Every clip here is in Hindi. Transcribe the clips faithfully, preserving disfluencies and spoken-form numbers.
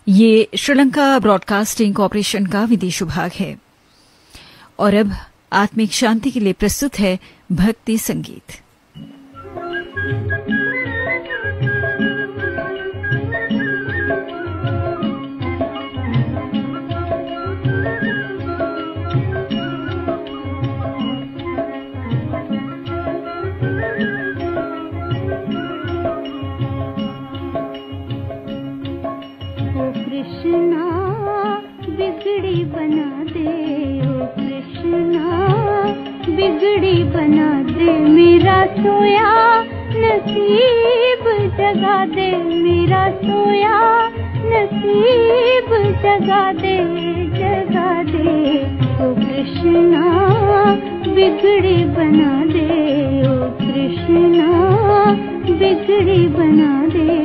ये श्रीलंका ब्रॉडकास्टिंग कॉरपोरेशन का विदेश विभाग है। और अब आत्मिक शांति के लिए प्रस्तुत है भक्ति संगीत। कृष्णा बिगड़ी बना दे, ओ कृष्णा बिगड़ी बना दे, मेरा सोया नसीब जगा दे, मेरा सोया नसीब जगा दे, जगा दे, ओ कृष्णा बिगड़ी बना दे, ओ कृष्णा बिगड़ी बना दे।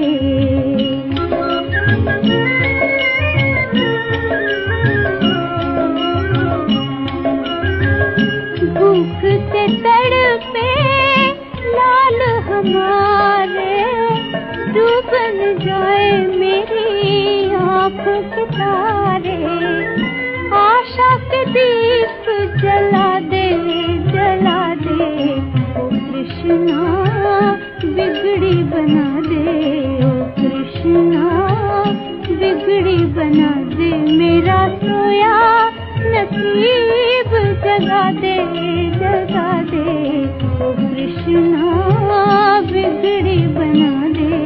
भूख से तड़पे लाल हमारे, डूबन जाए मेरी आँखों के तारे, आशा के दीप जला दे, जला दे, ओ कृष्णा बिगड़ी बना दे, ओ कृष्णा बिगड़ी बना दे, मेरा सोया नसीब जगा दे, जगा दे, ओ कृष्णा बिगड़ी बना दे।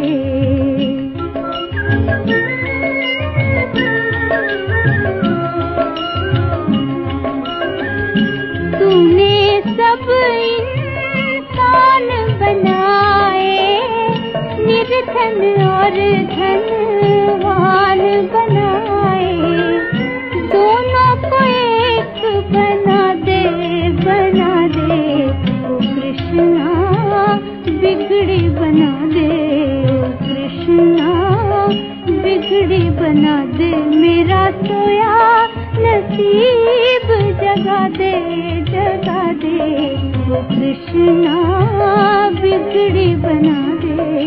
तूने सब इंसान बनाए, निर्धन और धनवान बनाए, दोनों को एक बना दे, बना दे, ओ कृष्णा बिगड़ी बना दे, ओ कृष्णा बिगड़ी बना दे, मेरा सोया नसीब जगा दे, जगा दे, ओ कृष्णा बिगड़ी बना दे।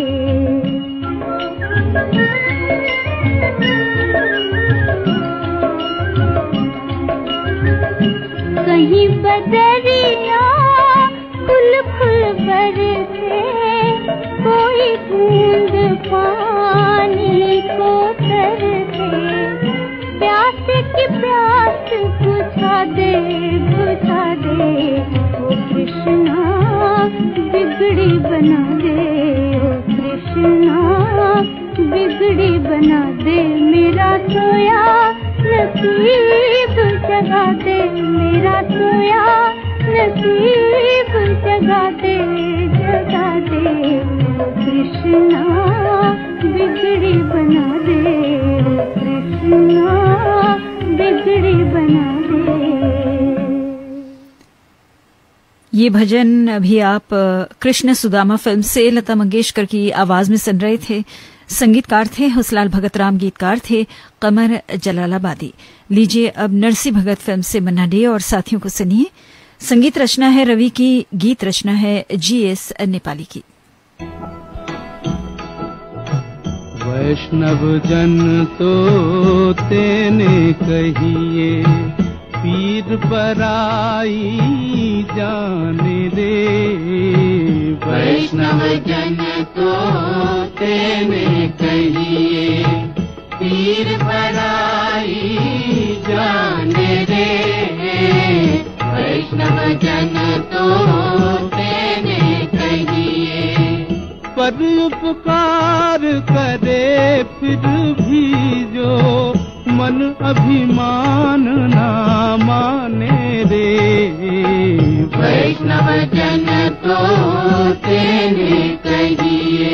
कहीं बदरिया फूल फूल बरसे, कोई बूंद पानी को तरसे, प्यास की प्यास बुझा दे, बुझा दे, ओ कृष्णा बिगड़ी बना दे, ओ कृष्णा बिगड़ी बना दे, मेरा सोया नसीब जगा दे, मेरा सोया नसीब जगा दे, जगा दे, ओ कृष्णा बिगड़ी बना दे, ओ कृष्णा बिगड़ी बना दे। ये भजन अभी आप कृष्ण सुदामा फिल्म से लता मंगेशकर की आवाज में सुन रहे थे। संगीतकार थे हुसलाल भगत राम, गीतकार थे कमर जलालाबादी। लीजिए अब नरसी भगत फिल्म से मन्ना डे और साथियों को सुनिए। संगीत रचना है रवि की, गीत रचना है जी एस नेपाली की। वैष्णव जन तो तेने कहिए, पीर पराई जाने दे, वैष्णव जन तो तेने कहिए, पीर पराई जाने दे, वैष्णव जन तो तेने कहिए, पर उपकार करे फिर भी जो मन अभिमान ना माने रे, वैष्णव जन तो तेने कहिए।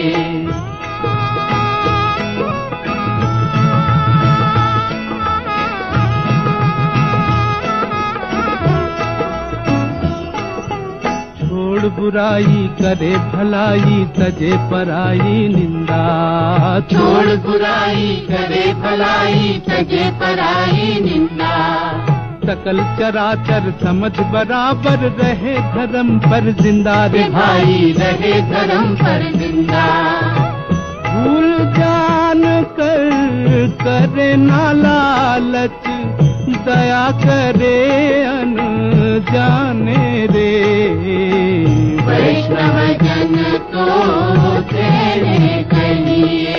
छोड़ बुराई करे भलाई, तजे पराई निंदा, छोड़ बुराई करे भलाई, तजे पराई निंदा, सकल चराचर समझ बराबर, रहे धर्म पर जिंदा रे भाई, रहे धर्म पर जिंदा, भूल जान जान कर करे ना लालच, दया करे अनजाने रे। वैष्णव जन तो तेरे कहिए।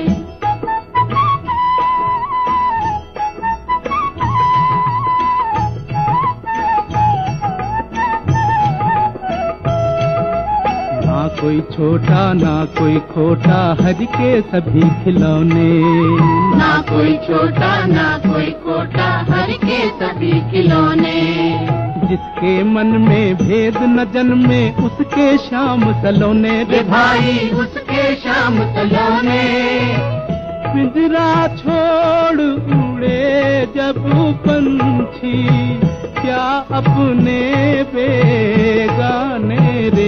ना कोई छोटा ना कोई खोटा, हरि के सभी खिलौने। ना कोई छोटा ना कोई खोटा, हरि के सभी खिलौने। जिसके मन में भेद न जन्मे, उसके श्याम सलोने रे भाई, उसके श्याम सलोने। पिंजरा छोड़ उड़े जब पंछी, क्या अपने बेगाने रे।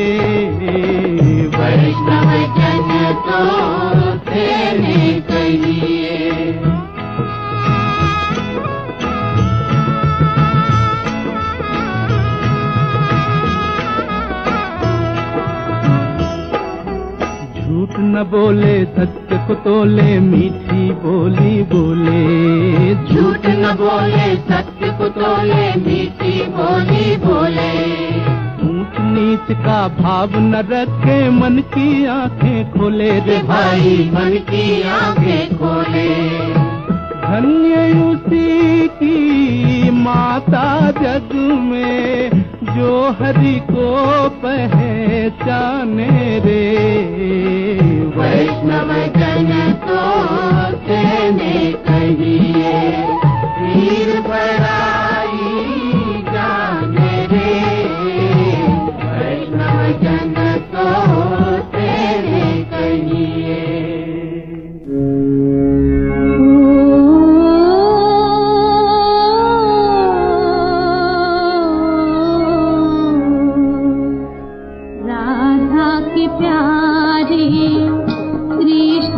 वैष्णव जन तो तेरे कहिए। झूठ न बोले सत्य को तोले, मीठी बोली बोले। झूठ न बोले सत्य को तोले, मीठी बोली बोले। ऊंच नीच का भाव न रखे, मन की आंखें खोले रे भाई, मन की आंखें खोले। धन्य उसी की माता जग में, जो हरि को पहचाने रे। वैष्णव जन तो तेरे कहिए। वीर बड़ाई जाने रे। वैष्णव जन तो तेरे कहिए। राधा की प्यारी कृष्ण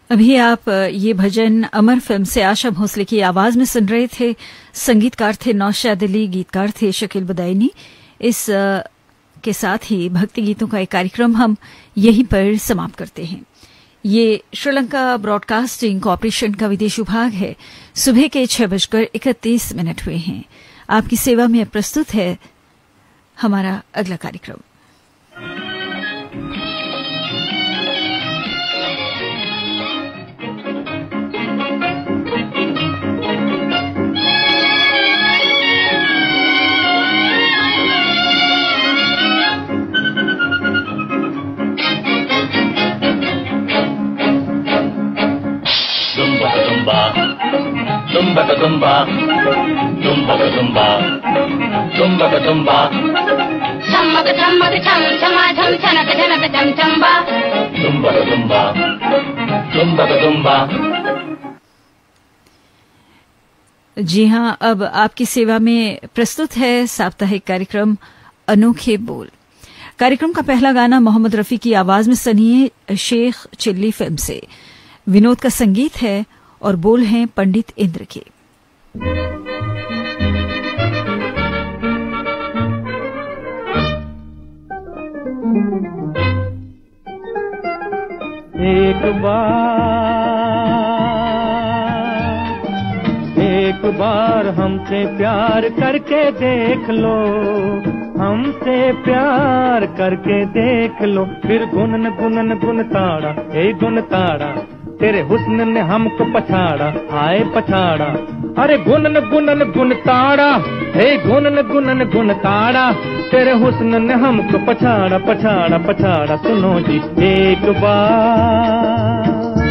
अभी आप ये भजन अमर फिल्म से आशा भोसले की आवाज में सुन रहे थे। संगीतकार थे नौशाद अली, गीतकार थे शकील बदायनी। इस के साथ ही भक्ति गीतों का एक कार्यक्रम हम यहीं पर समाप्त करते हैं। ये श्रीलंका ब्रॉडकास्टिंग कॉरपोरेशन का विदेश विभाग है। सुबह के छह बजकर इकतीस मिनट हुए हैं। आपकी सेवा में प्रस्तुत है हमारा अगला कार्यक्रम। Tumba ka tumba, tumba ka tumba, tumba ka tumba. Chamma ka chamma ka cham, chama cham chana ka chana ka cham chamba. Tumba ka tumba, tumba ka tumba. जी हाँ, अब आपकी सेवा में प्रस्तुत है साप्ताहिक कार्यक्रम अनोखे बोल। कार्यक्रम का पहला गाना मोहम्मद रफी की आवाज में सुनिए शेख चिल्ली फिल्म से। विनोद का संगीत है और बोल हैं पंडित इंद्र के। एक बार एक बार हमसे प्यार करके देख लो, हमसे प्यार करके देख लो, फिर गुनन गुनन गुन ताड़ा, ए गुन ताड़ा, तेरे हुस्न ने हमको पछाड़ा, हाय पछाड़ा। अरे गुनन गुनन गुन ताड़ा, हे गुनन गुनन गुन ताड़ा, तेरे हुस्न ने हमको पछाड़ा पछाड़ा पछाड़ा। सुनो जी एक बार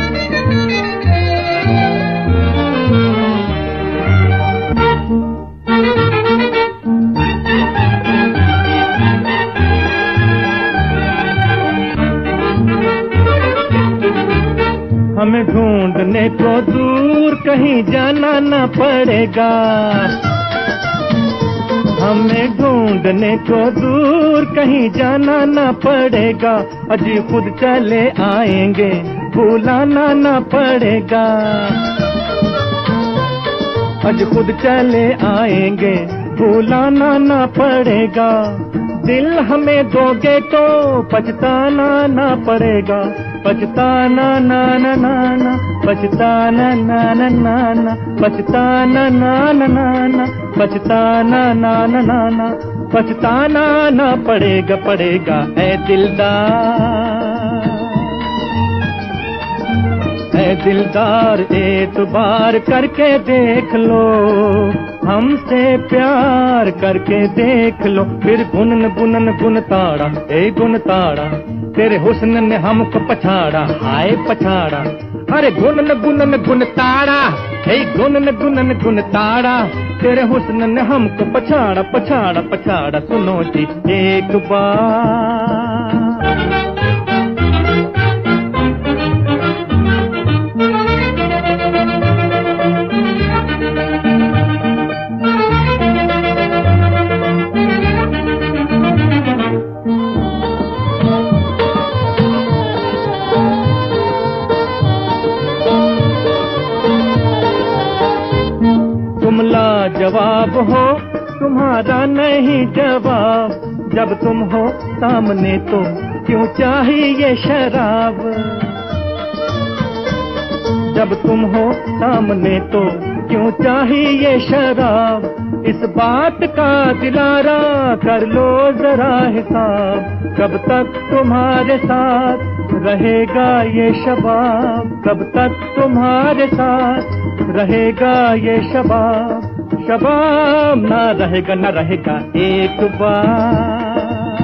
हमें ढूंढने को दूर कहीं जाना न पड़ेगा, हमें ढूंढने को दूर कहीं जाना न पड़ेगा, अजी खुद चले आएंगे बुलाना न पड़ेगा, अजी खुद चले आएंगे बुलाना न पड़ेगा। दिल हमें दोगे तो पछताना न पड़ेगा, पछताना ना ना ना ना, पछताना ना ना ना ना, पछताना ना ना ना ना, पछताना ना ना ना ना, पछताना ना पड़ेगा पड़ेगा। ऐ दिलदार ऐ दिलदार एतबार करके देख लो, हमसे प्यार करके देख लो, फिर गुनन गुनन गुन ताड़ा, ए गुन ताड़ा, तेरे हुस्न ने हमको पछाड़ा, हाय पछाड़ा। अरे गुनन गुनन गुन ताड़ा, हे गुनन गुनन गुन ताड़ा, तेरे हुस्न ने हमको पछाड़ा पछाड़ा पछाड़ा। सुनो जी एक बार जवाब हो तुम्हारा नहीं जवाब, जब तुम हो सामने तो क्यों चाहिए शराब, जब तुम हो सामने तो क्यों चाहिए शराब। इस बात का दिलारा कर लो जरा हिसाब, कब तक तुम्हारे साथ रहेगा ये शबाब, कब तक तुम्हारे साथ रहेगा ये शबाब। शबाब ना रहेगा ना रहेगा एक बार,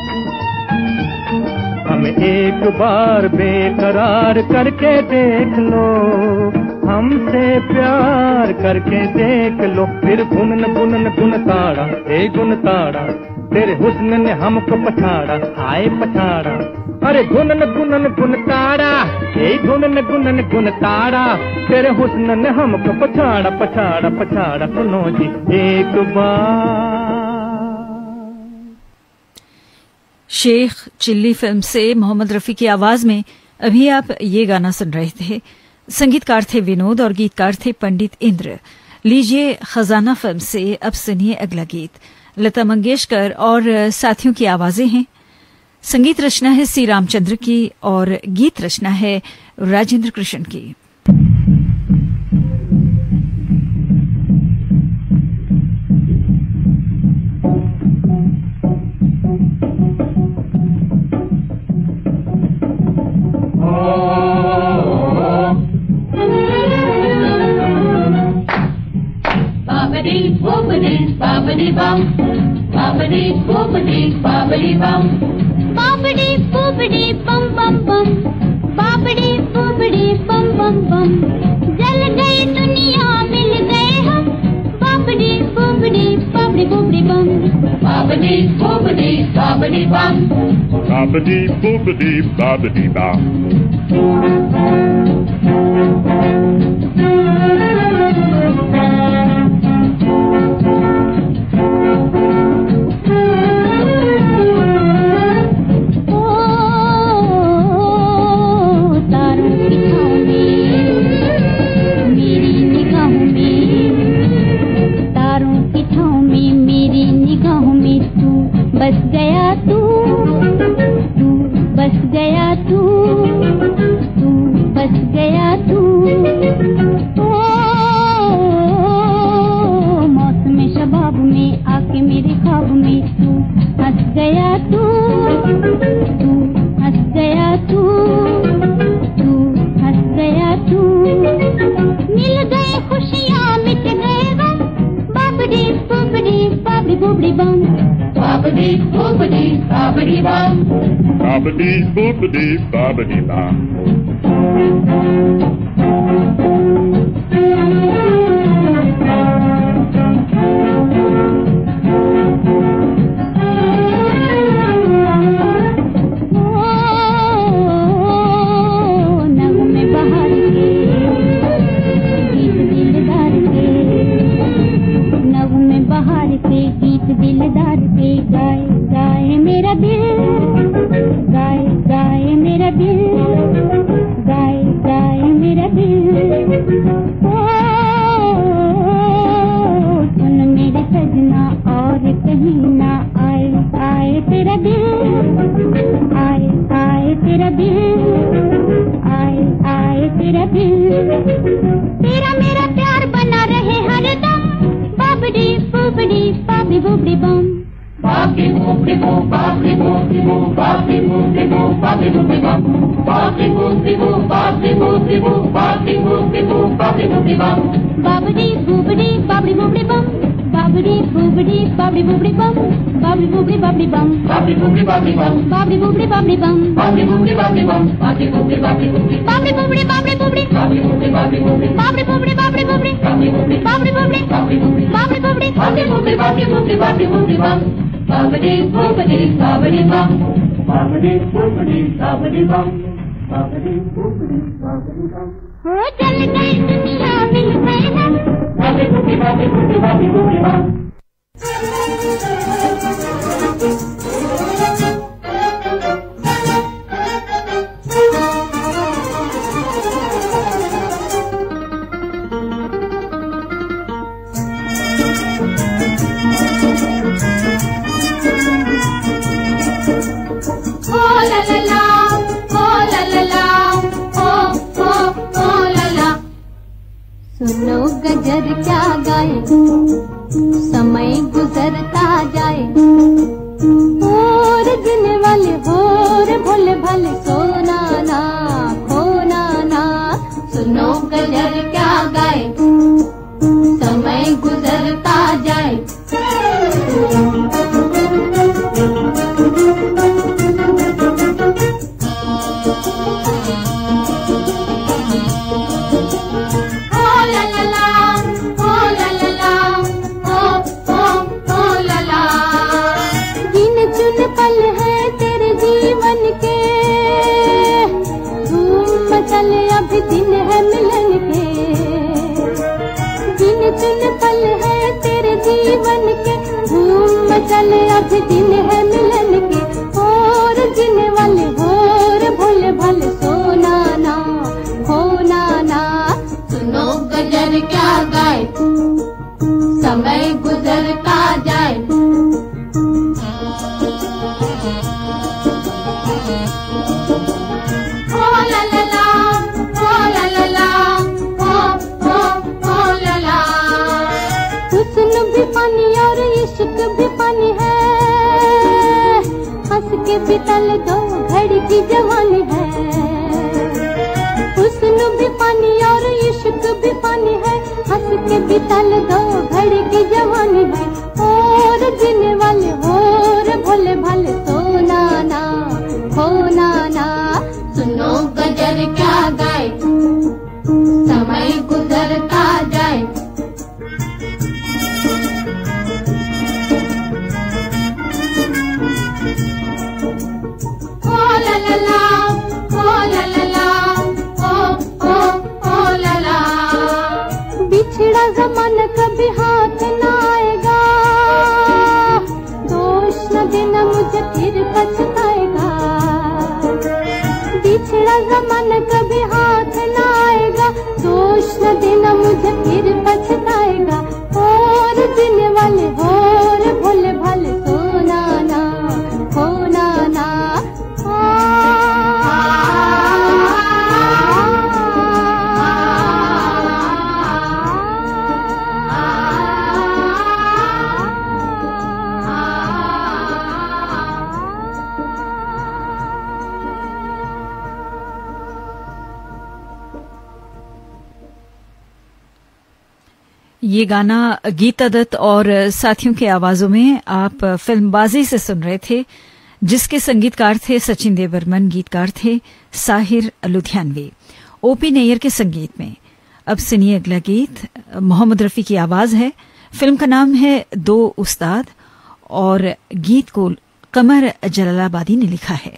हमें एक बार बेकरार करके देख लो, हमसे प्यार करके देख लो, फिर गुनन गुनन गुन ताड़ा, ए गुन ताड़ा, तेरे हुस्न ने हमको पछाड़ा, हाय पछाड़ा। अरे गुनन गुनन गुन ताड़ा, ए गुनन गुनन गुन ताड़ा, तेरे हुस्न ने हमको पछाड़ा पछाड़ा पछाड़ा। सुनो जी एक बार। शेख चिल्ली फिल्म से मोहम्मद रफी की आवाज में अभी आप ये गाना सुन रहे थे। संगीतकार थे विनोद और गीतकार थे पंडित इंद्र। लीजिए खजाना फिल्म से अब सुनिए अगला गीत। लता मंगेशकर और साथियों की आवाजें हैं। संगीत रचना है सी रामचंद्र की और गीत रचना है राजेंद्र कृष्ण की। Babadi bum, babadi boobadi, babadi bum, babadi boobadi bum bum bum, babadi boobadi bum bum bum, जल गई दुनिया मिल गए हम, babadi boobadi babadi boobadi bum, babadi boobadi, babadi bum, babadi boobadi, babadi bum. बस गया तू, तू बस गया तू, तू बस गया तू, ओ मौसम शबाब में आके मेरे ख्वाब में तू हंस गया तू, तू हंस गया तू, तू हंस गया तू, मिल गए खुशियाँ मिट गए गम, बाबड़ी बुबड़ी बाबड़ी बुबड़ी बम, babadi boobadi, babadi bum, babadi boobadi, babadi bum. दिलदार के गाए गाए मेरा दिल, गाए गाए मेरा दिल, गाए गाए मेरा दिल, ओ सुन मेरे सजना और कहीं ना आए आए तेरा दिल, आए आए तेरा दिल, आए आए तेरा दिल, तेरा मेरा प्यार बना रहे हरदम, बाबड़ी बुबड़ी बाबड़ी बुबड़ी बम, babdi boobdi boo, babdi boobdi boo, babdi boobdi boo, babdi boobdi bum, babdi boobdi boo, babdi boobdi boo, babdi boobdi boo, babdi boobdi bum, babdi boobdi babdi boobdi bum, babdi boobdi babdi boobdi bum, babdi boobdi babdi bum, babdi boobdi babdi bum, babdi boobdi babdi bum, babdi boobdi babdi bum, babdi boobdi babdi boobdi, babdi boobdi babdi boobdi, babdi boobdi babdi boobdi, babdi boobdi babdi boobdi, babdi boobdi babdi boobdi babdi boobdi, babdi boobdi babdi boobdi babdi boobdi, babdi boobdi bum, babdi boobdi babdi bum, babdi boobdi babdi bum, babdi boobdi babdi bum. हो चल गई दुनिया मिल गए हम, babdi boobdi babdi boobdi, babdi boobdi bum. सुनो गजर क्या गाए, समय गुजरता जाए, और दिन वाले होर भोले भले सोना ना खोना ना, सुनो गजर क्या गाए, समय गुजरता जाए, पल है तेरे जीवन के, तू गाए, समय गुजरता जाए। ओ ला ला ला, ओ ला ला ला, ओ ओ ओ ला ला। हुस्न भी पानी और इश्क भी पानी है, हंस के बितल दो घड़ी की जवानी है। हुस्न भी पानी और इश्क भी पानी है, हंस के बितल दो घड़ी की जवानी है। और जीने वाले और भोले भाले सोना ना खोना ना, सुनो गजर क्या गाए, समय गुजरता जाए। ओ ला ला ला, ओ ला ला ला, ओ ओ ओ ला ला। बिछड़ा ज़माना कभी हाथ न आएगा, दोष न देना मुझे फिर पछताएगा। बिछड़ा ज़माना कभी हाथ न आएगा, दोष न देना मुझे फिर पछताएगा। और जीने वाले और भोले भाले सोना ना खोना ना। ये गाना गीता दत्त और साथियों की आवाजों में आप फिल्मबाजी से सुन रहे थे, जिसके संगीतकार थे सचिन देव बर्मन, गीतकार थे साहिर लुधियानवी। ओपी नैयर के संगीत में अब सुनिए अगला गीत। मोहम्मद रफी की आवाज है। फिल्म का नाम है दो उस्ताद और गीत को कमर जलालाबादी ने लिखा है।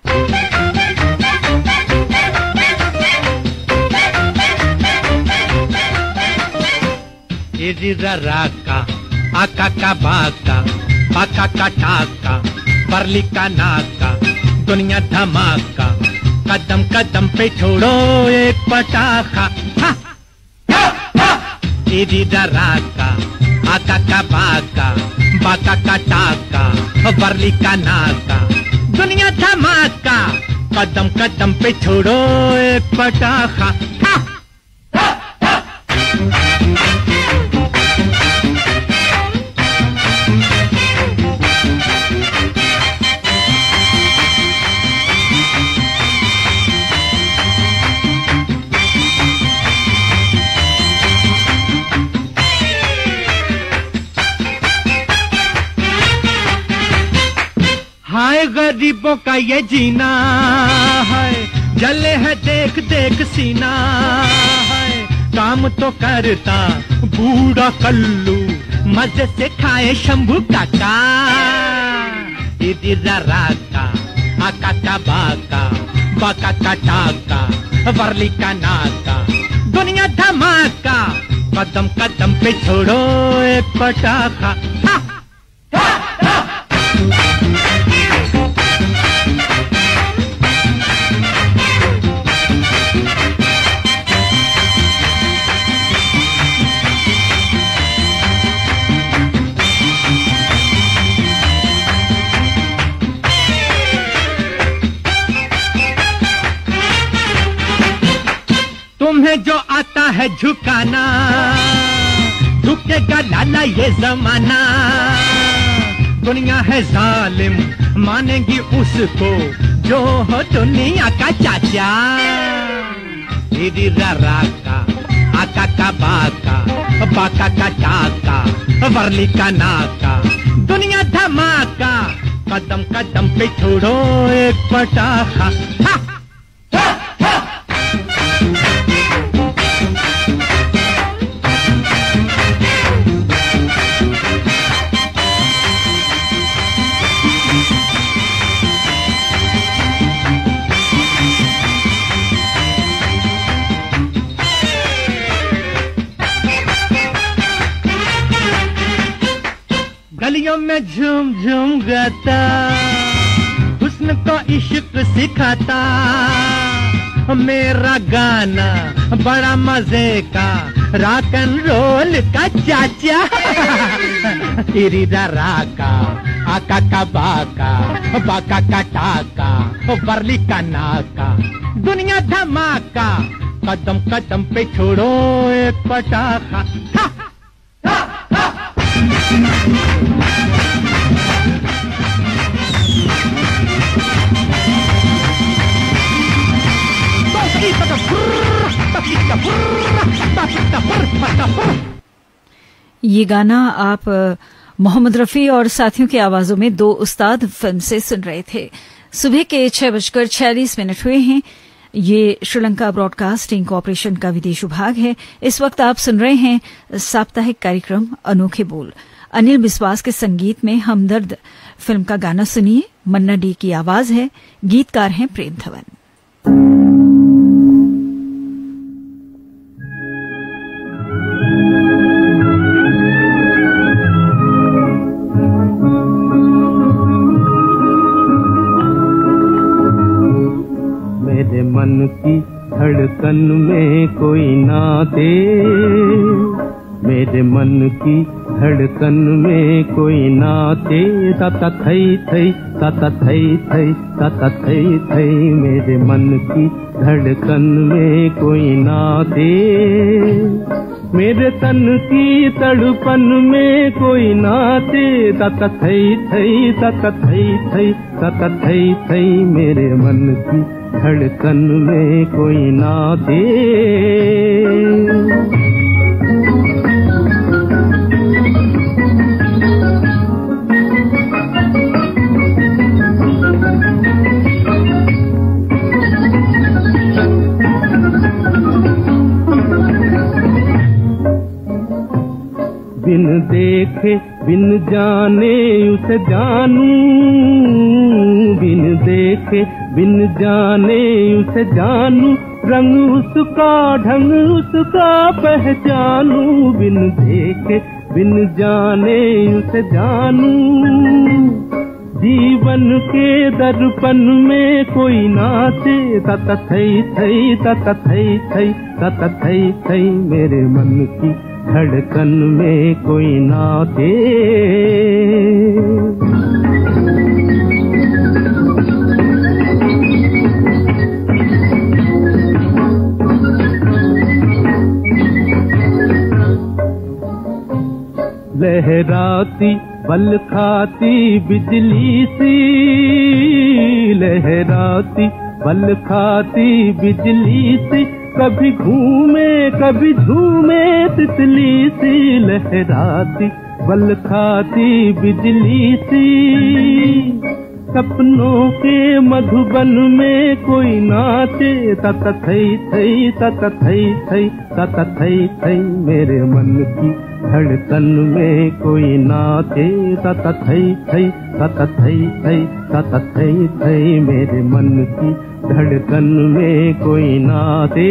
राका आका का बाका बाका का टाका परली का नाका दुनिया धमाका कदम कदम पे छोड़ो एक पटाखा। राका आका का बाका बाका का टाका परली का नाका दुनिया धमाका कदम कदम पे छोड़ो एक पटाखा। हाय गरीबों का ये जीना है, जले है देख देख सीना है। काम तो करता बूढ़ा कल्लू, मजे से खाए शंभू काका। राका आका का बाका बाका का टाका वर्ली का नाका दुनिया धमाका कदम कदम पे छोड़ो एक पटाखा। तुम्हें जो आता है झुकाना, झुकेगा लाला ये जमाना। दुनिया है जालिम, मानेगी उसको जो हो दुनिया का चाचा। राका आका का बाका बाका का टाका वर्ली का नाका दुनिया धमाका कदम कदम पे छोड़ो एक पटाखा। गलियों में झूम झूम गाता, हुस्न को इश्क सिखाता, मेरा गाना बड़ा मजे का रॉक एंड रोल का चाचा। इरीदा राका आका का बाका बाका का टाका बरली का नाका दुनिया धमाका कदम कदम पे छोड़ो एक पटाखा। ये गाना आप मोहम्मद रफी और साथियों की आवाजों में दो उस्ताद फिल्म से सुन रहे थे। सुबह के छह बजकर छियालीस मिनट हुए हैं। ये श्रीलंका ब्रॉडकास्टिंग कॉरपोरेशन का विदेश विभाग है। इस वक्त आप सुन रहे हैं साप्ताहिक कार्यक्रम अनोखे बोल। अनिल बिस्वास के संगीत में हमदर्द फिल्म का गाना सुनिए। मन्ना डे की आवाज है, गीतकार हैं प्रेम धवन। मेरे मन की धड़कन में कोई ना दे, मेरे मन की धड़कन में कोई ना दे। तता थई थई तता थई थई तता थई थई मेरे मन की धड़कन में कोई ना दे। मेरे तन की तड़पन में कोई ना दे। तता थई थई तता थई थई तता थई थई मेरे मन की धड़कन में कोई ना दे। बिन देखे बिन जाने उसे जानूं, बिन देखे बिन जाने उसे जानूं, रंग उसका ढंग उसका पहचानूं। बिन देखे बिन जाने उसे जानूं, जीवन के दर्पण में कोई नाचे। तता थई थई तता थई थई तता थई थई मेरे मन की धड़कन में कोई नाचे। लहराती बल खाती बिजली सी, लहराती बल खाती बिजली सी, कभी घूमे कभी झूमे तितली सी। लहराती बल खाती बिजली सी, सपनों के मधुबन में कोई नाचे। तता थई थई तता थई थई तता थई थई मेरे मन की धड़कन में कोई नाचे। तता थई थई तता थई थई तता थई थई मेरे मन की धड़कन में कोई नाचे।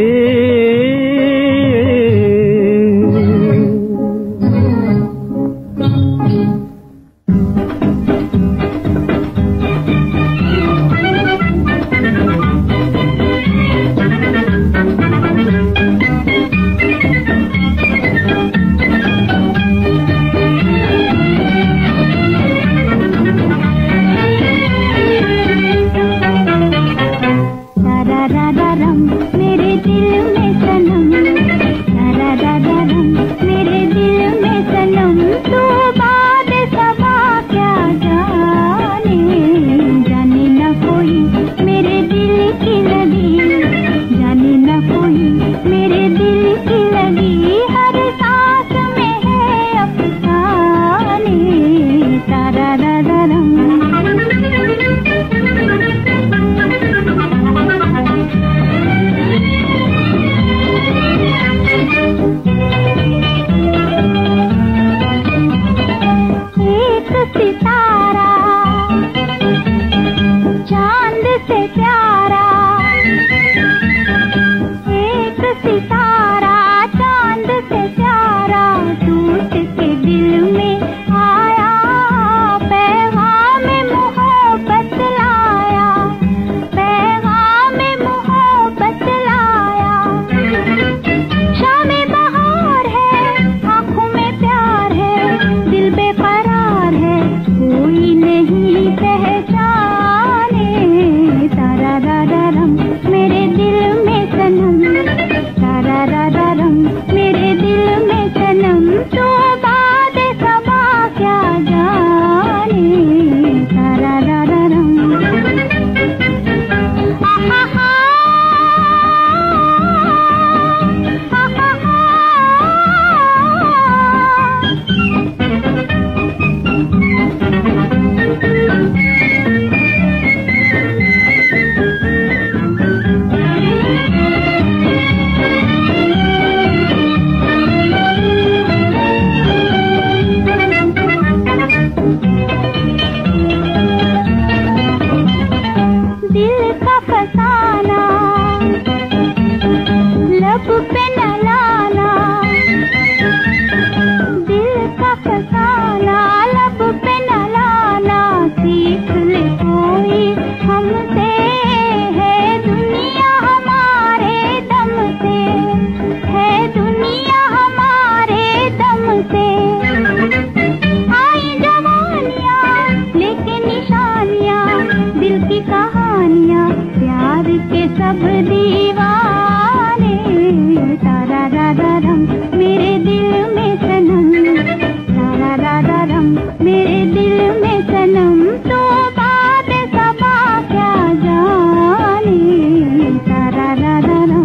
चांद से प्यारा एक सितारा। लब पे न लाना, दिल का फसाना लब पे न लाना, सीख ले कोई हमसे, है दुनिया हमारे दम से, है दुनिया हमारे दम से। आई जवानियाँ लेके निशानियाँ, दिल की कहानियाँ, प्यार के सब दीवाने, तारा राधा रम मेरे दिल में सनम, तारा राधा रम मेरे दिल में सनम, तो बात सबा क्या जाने, तारा राधा रम।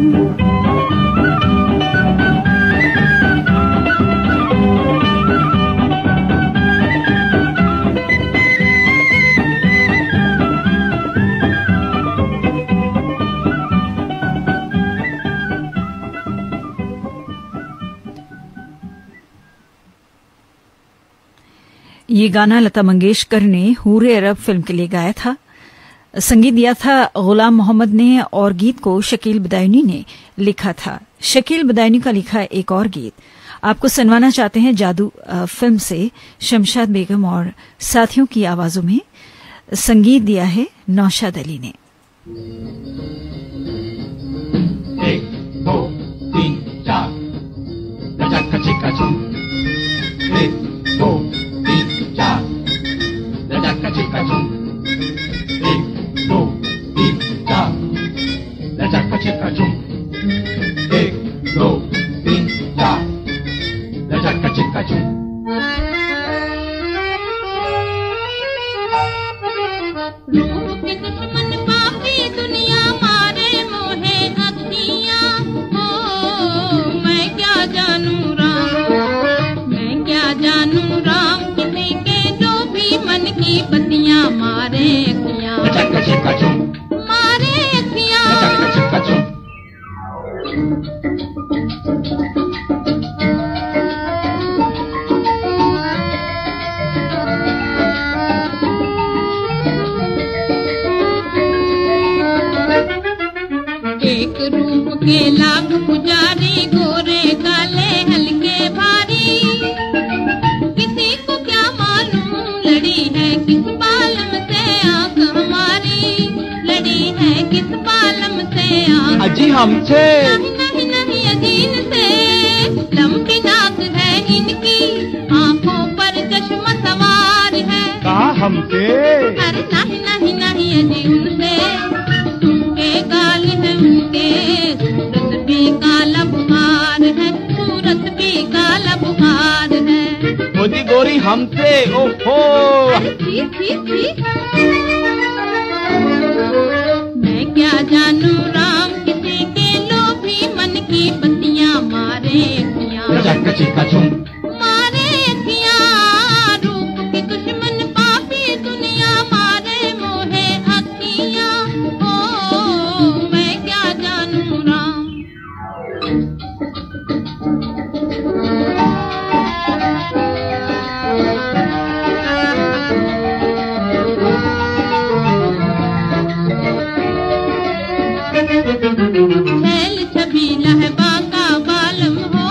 ये गाना लता मंगेशकर ने हूरे अरब फिल्म के लिए गाया था। संगीत दिया था गुलाम मोहम्मद ने और गीत को शकील बदायूनी ने लिखा था। शकील बदायूनी का लिखा एक और गीत आपको सुनवाना चाहते हैं जादू फिल्म से शमशाद बेगम और साथियों की आवाजों में। संगीत दिया है नौशाद अली ने। एक दो तीन चार लचक चिका चुम, एक दो तीन चार लचक चिका चुम, एक दो तीन चार लचक चिका चुम, एक दो तीन चार लचक चिका चुम। रूह के दुश्मन पापी दुनिया मारे मोहे अखियाँ, हो मैं क्या जानू राम, मैं क्या जानू राम, किसी के जो भी मन की बत्तियाँ मारे अखियाँ, लचक चिका चुम, मारे अखियाँ। लचक चिका चुम। एक रूप के लाख पुजारी, गोरे काले हल्के भारी, किसी को क्या मालूम लड़ी है किस बालम से आंख हमारी, लड़ी है किस बालम से आंख। अजी हमसे नहीं नहीं नहीं अजीन से, लंबी नाक है इनकी, आंखों पर चश्मा सवार है। कहा हमसे अरे नहीं नहीं नहीं अजी उनसे, उनके गाल है उनके, सूरत भी काला बुखार है, सूरत भी काला बुखार है। मोदी गोरी हमसे ओहो। अरे छी छी छी, मैं क्या जानू राम, किसी के लोभी मन की बत्तियाँ मारे अखियाँ, लचक चिका चुम, मारे अखियाँ। रूप की दुश्मन पापी दुनिया मारे मोहे अखियाँ, ओ मैं क्या जानू राम। छैल छबीला है बांका बालम हो,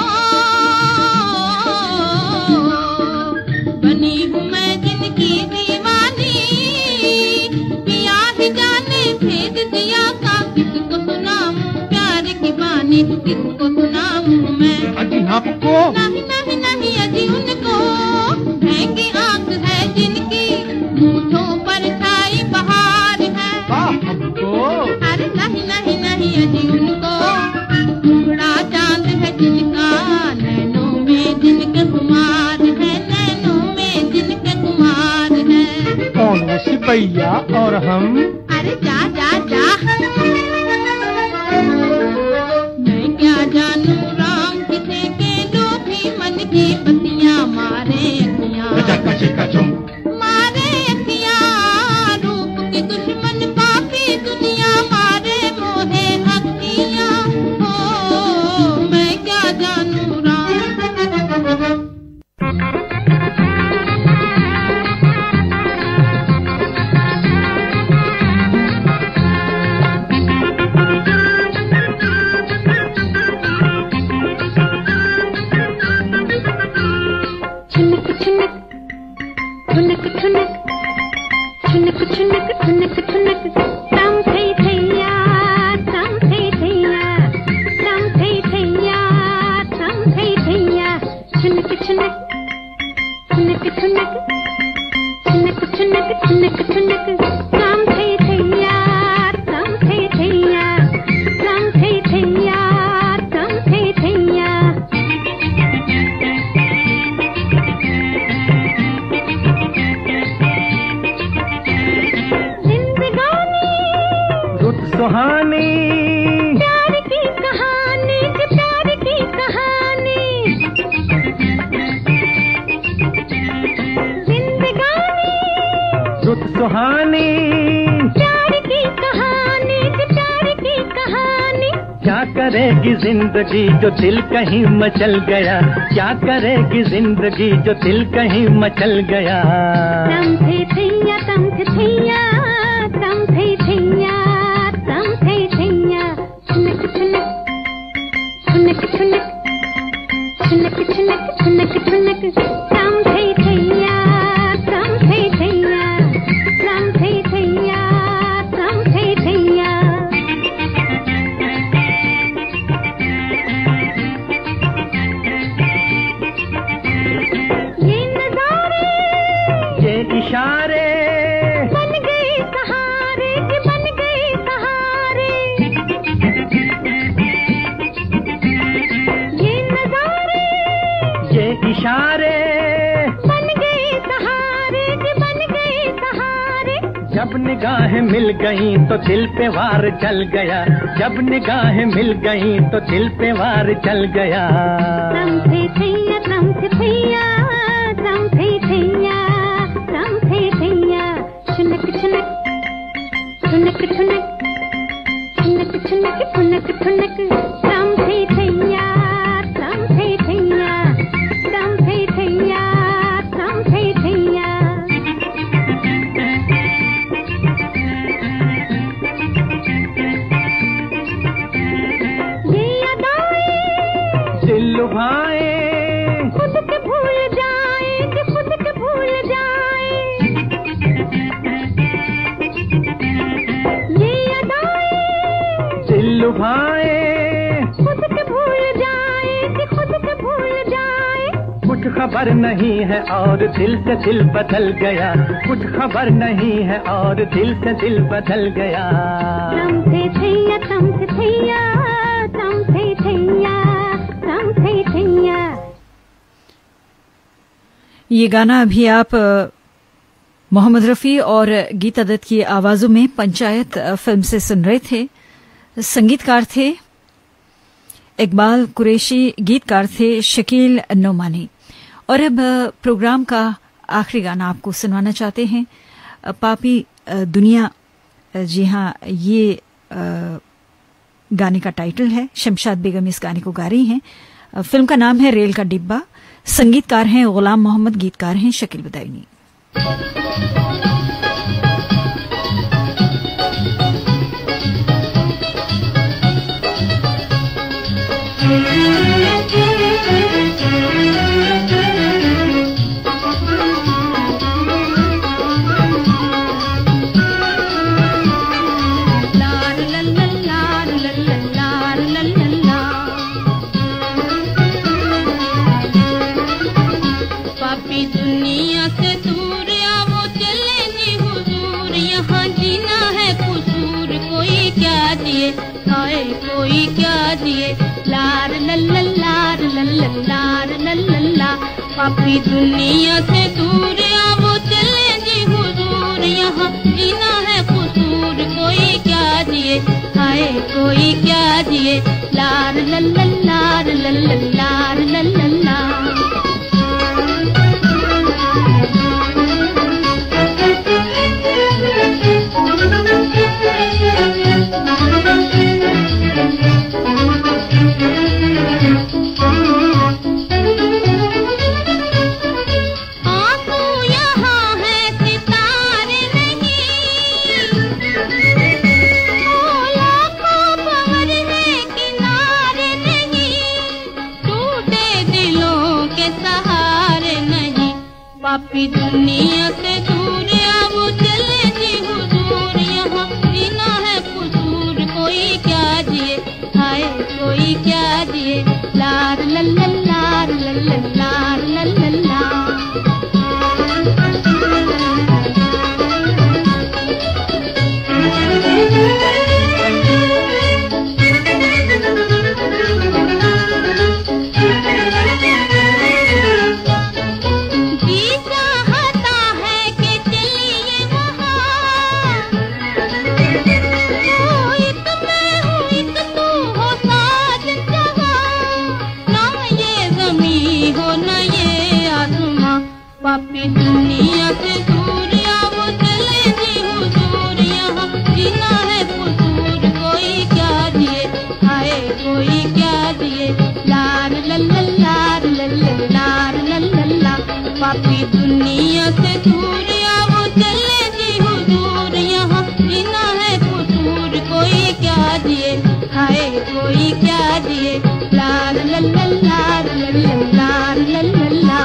बनी हूँ मैं जिनकी दीवानी, पिया ही जाने भेद दिया का, किसको सुनाऊं प्यार की बानी, किसको सुनाऊं मैं। अजी हमको नहीं नहीं नहीं अजी उनको, महंगी आंख है जिनकी, मूंछों पर छाई बहार है। कहा हमको अरे नहीं नहीं नहीं अजी उनको, टुकड़ा चांद है जिनका, नैनों में जिनके कुमार है, नैनों में जिनके कुमार है। कौन वो सिपैया और हम? अरे जा जा जा, मैं क्या जानू राम, किसी के लोभी मन की बत्तियाँ मारे अखियाँ, लचक चिका चुम, मारे अखियाँ। रूप की दुश्मन पापी दुनिया मारे मोहे अखियाँ, हो मैं क्या जानू राम। करेगी जिंदगी जो दिल कहीं मचल गया, क्या करेगी जिंदगी जो दिल कहीं मचल गया। तम थे थैया तम थे थैया तम थे थैया तम थे थैया छुनक छुनक छुनक छुनक छुनक छुनक छुनक छुनक तम थे थैया तम थे थैया तम थे थैया तम थे थैया। ये नजारे ये इशारे बन गए सहारे कि बन गए सहारे। ये नजारे ये इशारे बन गए सहारे कि बन गए सहारे। जब निगाहें मिल गईं तो दिल पे वार चल गया, जब निगाहें मिल गईं तो दिल पे वार चल गया। तम थे थैया तम थे थैया तम थे थैया तम थे थैया छुनक छुनक छुनक छुनक छुनक छुनक छुनक छुनक तम थे थैया तम थे थैया तम थे थैया तम थे थैया। ये अदाएं दिल लुभाए खुद के भूल जाए कि खुद के भूल जाए। ये अदाएं दिल लुभाए खुद के भूल जाए कि खुद के भूल जाए। कुछ खबर नहीं है और दिल से दिल बदल गया, कुछ खबर नहीं है और दिल से दिल बदल गया। तम थे थैया तम थे थैया तम थे थैया तम थे थैया। ये गाना अभी आप अ, मोहम्मद रफ़ी और गीता दत्त की आवाजों में पंचायत अ, फिल्म से सुन रहे थे। संगीतकार थे इकबाल कुरैशी, गीतकार थे शकील नोमानी। और अब अ, प्रोग्राम का आखिरी गाना आपको सुनवाना चाहते हैं, अ, पापी अ, दुनिया। अ, जी हाँ, ये अ, गाने का टाइटल है। शमशाद बेगम इस गाने को गा रही हैं। अ, फिल्म का नाम है रेल का डिब्बा। संगीतकार हैं गुलाम मोहम्मद, गीतकार हैं शकील बदायूनी। पापी दुनिया से दूर या वो चले जी हुजूर, यहाँ जीना है कसूर, कोई क्या जिए हाय कोई क्या जिए। लार लल्ला लार लल्ला लार लल्ला। पापी दुनिया से दूर या वो चले जी हुजूर, यहाँ जीना है कसूर, कोई क्या जिए हाय कोई क्या जिए। लार लल्ला लार लल्ला लार लल्ला। पापी दुनिया से दूर अब चले जी हुजूर, यहाँ जीना है कसूर, कोई क्या जिए हाय कोई क्या जिए। लार लल्ला लार लल्ला लार लल्ला। हो दुनिया से दूर या वो चले जी हुजूर, यहाँ जीना है कसूर, कोई क्या जिए हाय कोई क्या जिए, ला ला ला ला ला ला ला ला ला ला।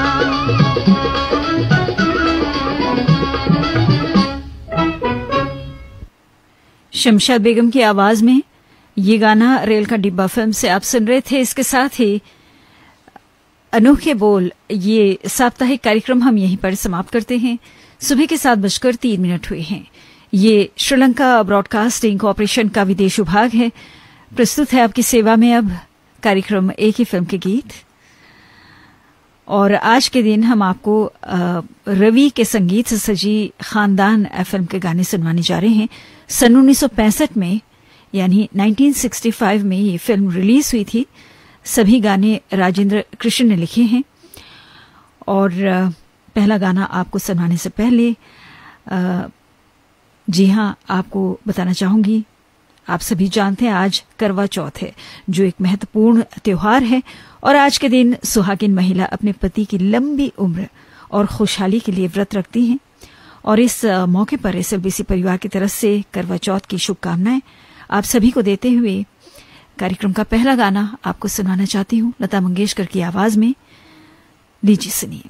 शमशाद बेगम की आवाज में ये गाना रेल का डिब्बा फिल्म से आप सुन रहे थे। इसके साथ ही अनोखे बोल ये साप्ताहिक कार्यक्रम हम यहीं पर समाप्त करते हैं। सुबह के सात बजकर तीन मिनट हुए हैं। ये श्रीलंका ब्रॉडकास्टिंग कॉरपोरेशन का विदेश विभाग है। प्रस्तुत है आपकी सेवा में अब कार्यक्रम एक ही फिल्म के गीत। और आज के दिन हम आपको रवि के संगीत से सजी खानदान फिल्म के गाने सुनवाने जा रहे हैं। सन उन्नीस सौ पैंसठ में यानी उन्नीस सौ पैंसठ में ये फिल्म रिलीज हुई थी। सभी गाने राजेंद्र कृष्ण ने लिखे हैं। और पहला गाना आपको सुनाने से पहले जी हाँ आपको बताना चाहूंगी, आप सभी जानते हैं आज करवा चौथ है जो एक महत्वपूर्ण त्योहार है। और आज के दिन सुहागिन महिला अपने पति की लंबी उम्र और खुशहाली के लिए व्रत रखती हैं। और इस मौके पर एसएलबीसी परिवार की तरफ से करवा चौथ की शुभकामनाएं आप सभी को देते हुए कार्यक्रम का पहला गाना आपको सुनाना चाहती हूँ लता मंगेशकर की आवाज में। लीजिए सुनिए।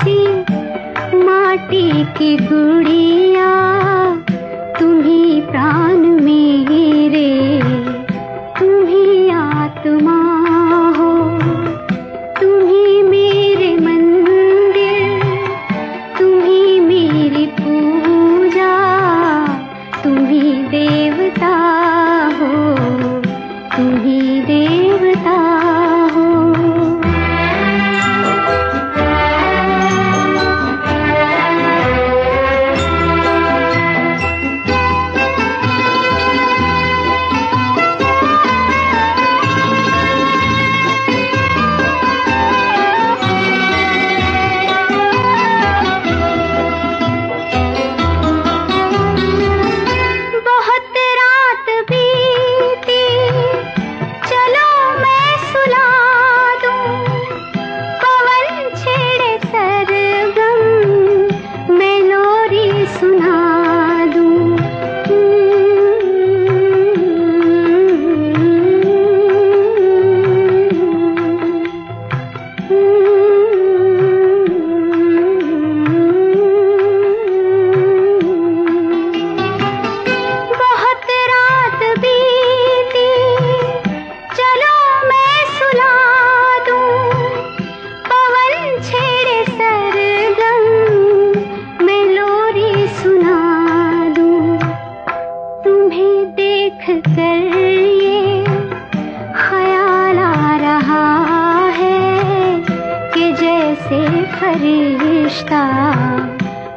की गुड़िया तुम्ही प्राण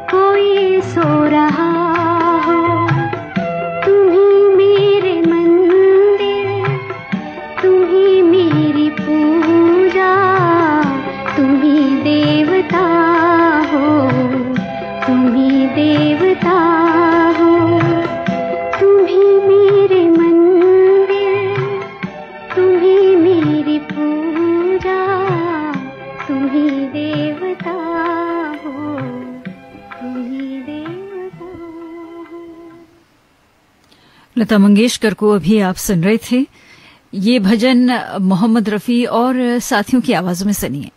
कोई सो रहा हो, तुम ही मेरे मंदिर, तुम ही मेरी पूजा, तुम ही देवता हो, तुम ही देवता हो, तुम ही मेरे मंदिर, तुम ही मेरी पूजा, तुम ही देवता हो, तुम ही देवता हो। लता मंगेशकर को अभी आप सुन रहे थे। ये भजन मोहम्मद रफी और साथियों की आवाजों में सुनिए।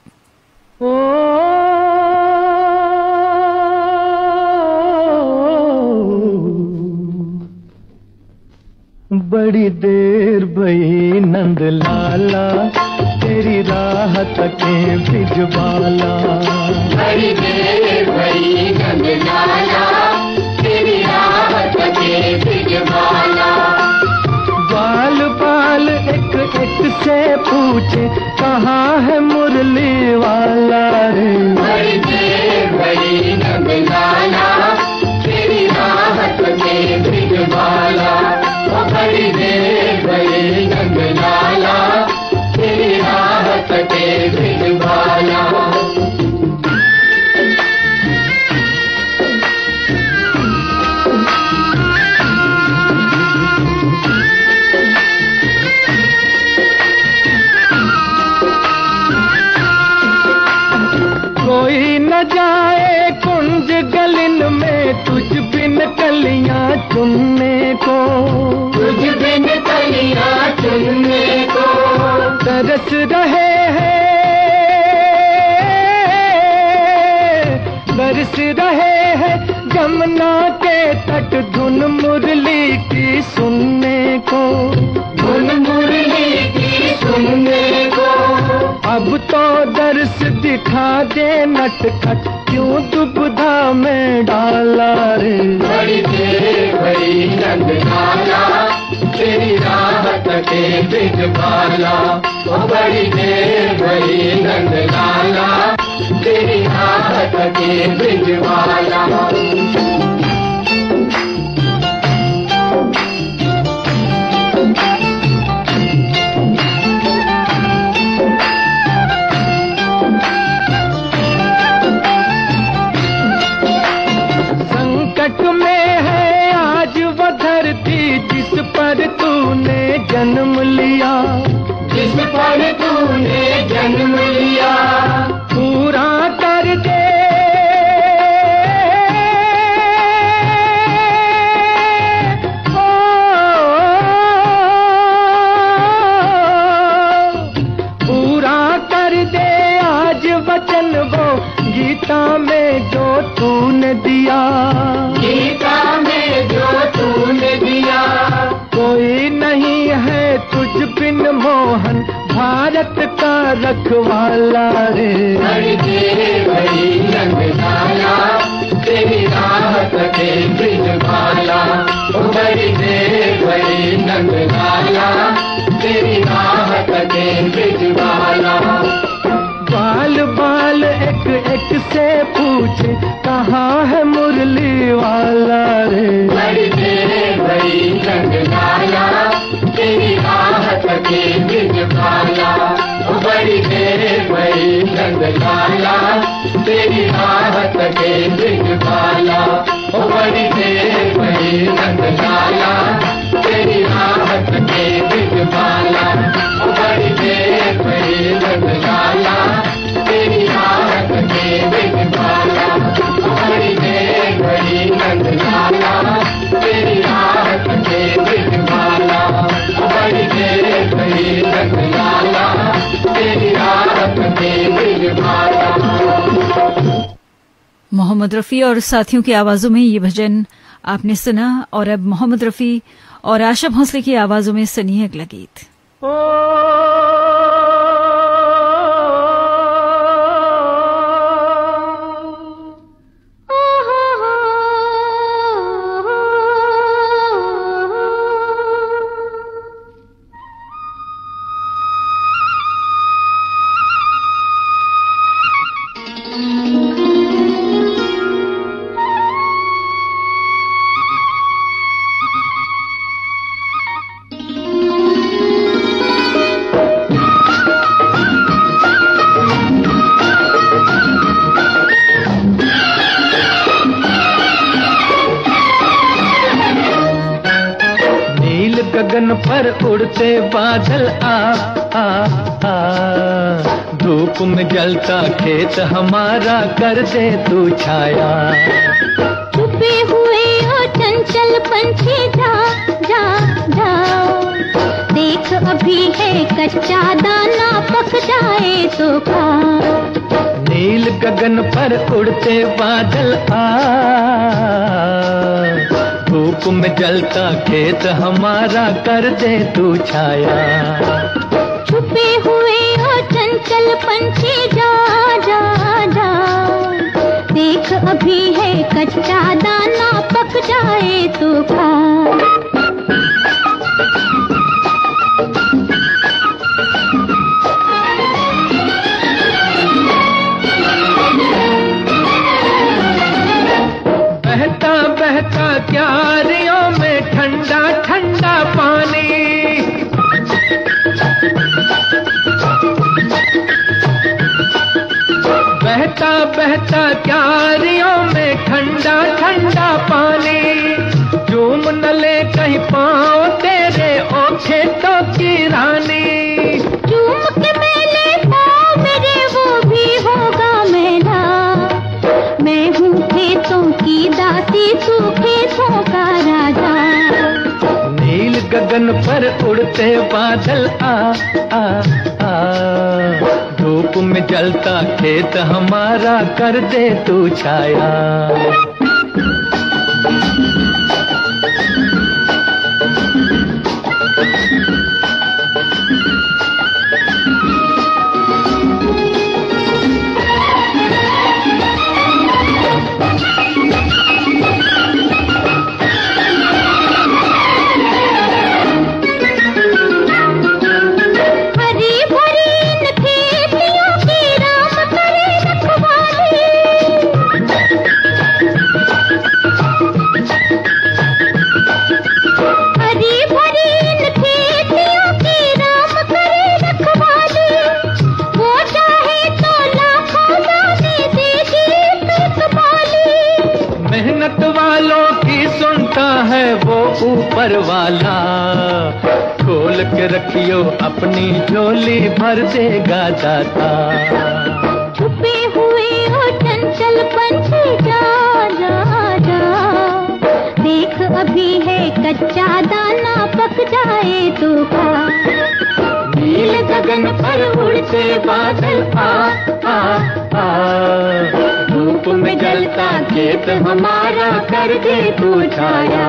बड़ी देर भई नंद लाला, तेरी राह तके बिजबाला। बड़ी देर भई नंद लाला, तेरी राह तके बिजबाला। बाल बाल एक एक से पूछे, कहाँ है मुरली वाला रे। बड़ी देर भई नंद लाला, तेरी राह तके बिजबाला। बड़ी देर भई नंद लाला, तेरी राह तके बिजबाला। कोई न जाए कुंज गलिन में, तुझ बिन कलियां चुनने को, तुझ बिन कलियां चुनने को। तरस रहे हैं, बरस रहे हैं जमुना के तट, धुन मुरली की सुनने को, धुन मुरली की सुनने को। अब तो दर्श दिखा दे नटखट, क्यों दुविधा में डाला रे। बड़ी देर भई नंद लाला, तेरी राह तके बिजबाला। ओ बड़ी देर भई नंद लाला, तेरी राह तके बिजबाला। पर तूने जन्म लिया, जिस पर तूने जन्म लिया। पूरा कर दे, ओ, पूरा कर दे आज वचन वो, गीता में जो तूने दिया, गीता में जो तूने दिया। कोई नहीं है तुझ बिन मोहन, भारत का रखवाला रे। बड़ी देर भई नंद लाला, तेरी राह तके बिजबाला। ओ बड़ी देर भई नंद लाला, तेरी राह तके बिजबाला। बाल बाल एक एक से पूछे, कहाँ है मुरली वाला रे। बड़ी देर भई नंद लाला, तेरी राह तके बिजबाला। ओ बड़ी देर भई नंद लाला, तेरी राह तके बिजबाला। ओ बड़ी देर भई नंद लाला, तेरी राह तके बिजबाला। ओ बड़ी देर भई नंद लाला, तेरी राह तके बिजबाला। ओ बड़ी देर भई नंद लाला, तेरी राह तके बिजबाला। ओ बड़ी देर भई नंद लाला, तेरी राह तके बिजबाला। मोहम्मद रफी और साथियों की आवाजों में ये भजन आपने सुना, और अब मोहम्मद रफी और आशा भोसले की आवाजों में सुनिए अगला गीत। ओ गगन पर उड़ते बादल आ आ आ, धूप में जलता खेत हमारा कर दे तू छाया। छुपे हुए हो चंचल पंछी जा जा जा, देख अभी है कच्चा दाना पक जाए तो खा। नील गगन पर उड़ते बादल आ, धूप में जलता खेत हमारा कर दे तू छाया। छुपे हुए हो चंचल पंछी जा जा जा, देख अभी है कच्चा दाना पक जाए तो खा। बहता बहता क्यारियों में ठंडा ठंडा पानी, बहता बहता क्यारियों में ठंडा ठंडा पानी। झूम न ले कहीं पाँव तेरे ओ खेतों की रानी। झूम के मेले पाँव मेरे वो भी होगा मेला, मैं हूँ खेतों की दासी तू खेतों का राजा। नील गगन पर उड़ते बादल आ आ आ, धूप में जलता खेत हमारा कर दे तू छाया। ऊपर वाला खोल के रखियो अपनी झोली भर देगा दाता। छुपे हुए हो चंचल पंछी जा जा जा, देख अभी है कच्चा दाना पक जाए तो खा। नील गगन पर उड़ते बादल आ आ आ, धूप में जलता खेत हमारा कर दे तू छाया।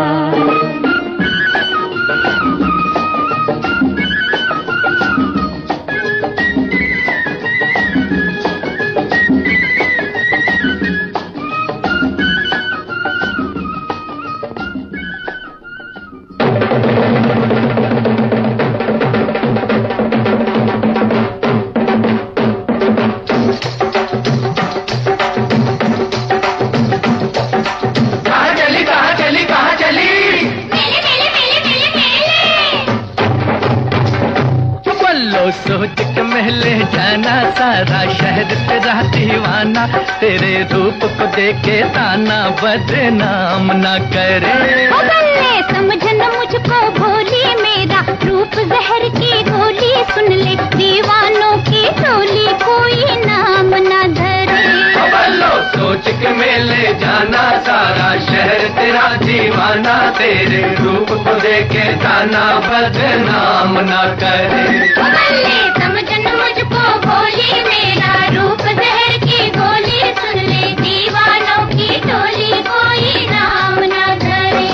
सोच के महले जाना सारा शहर तेरा दीवाना, तेरे रूप को देखे ताना बदनाम ना करे। समझना मुझको भोली, मेरा रूप जहर की गोली, सुन ले दीवानों की टोली कोई नाम ना धरे। सोच के मेले जाना सारा शहर तेरा दीवाना, तेरे रूप को देखे ताना बदनाम ना करे। समझना मुझको भोली, मेरा रूप जहर की गोली, सुन ले दीवानों की टोली कोई नाम ना धरे।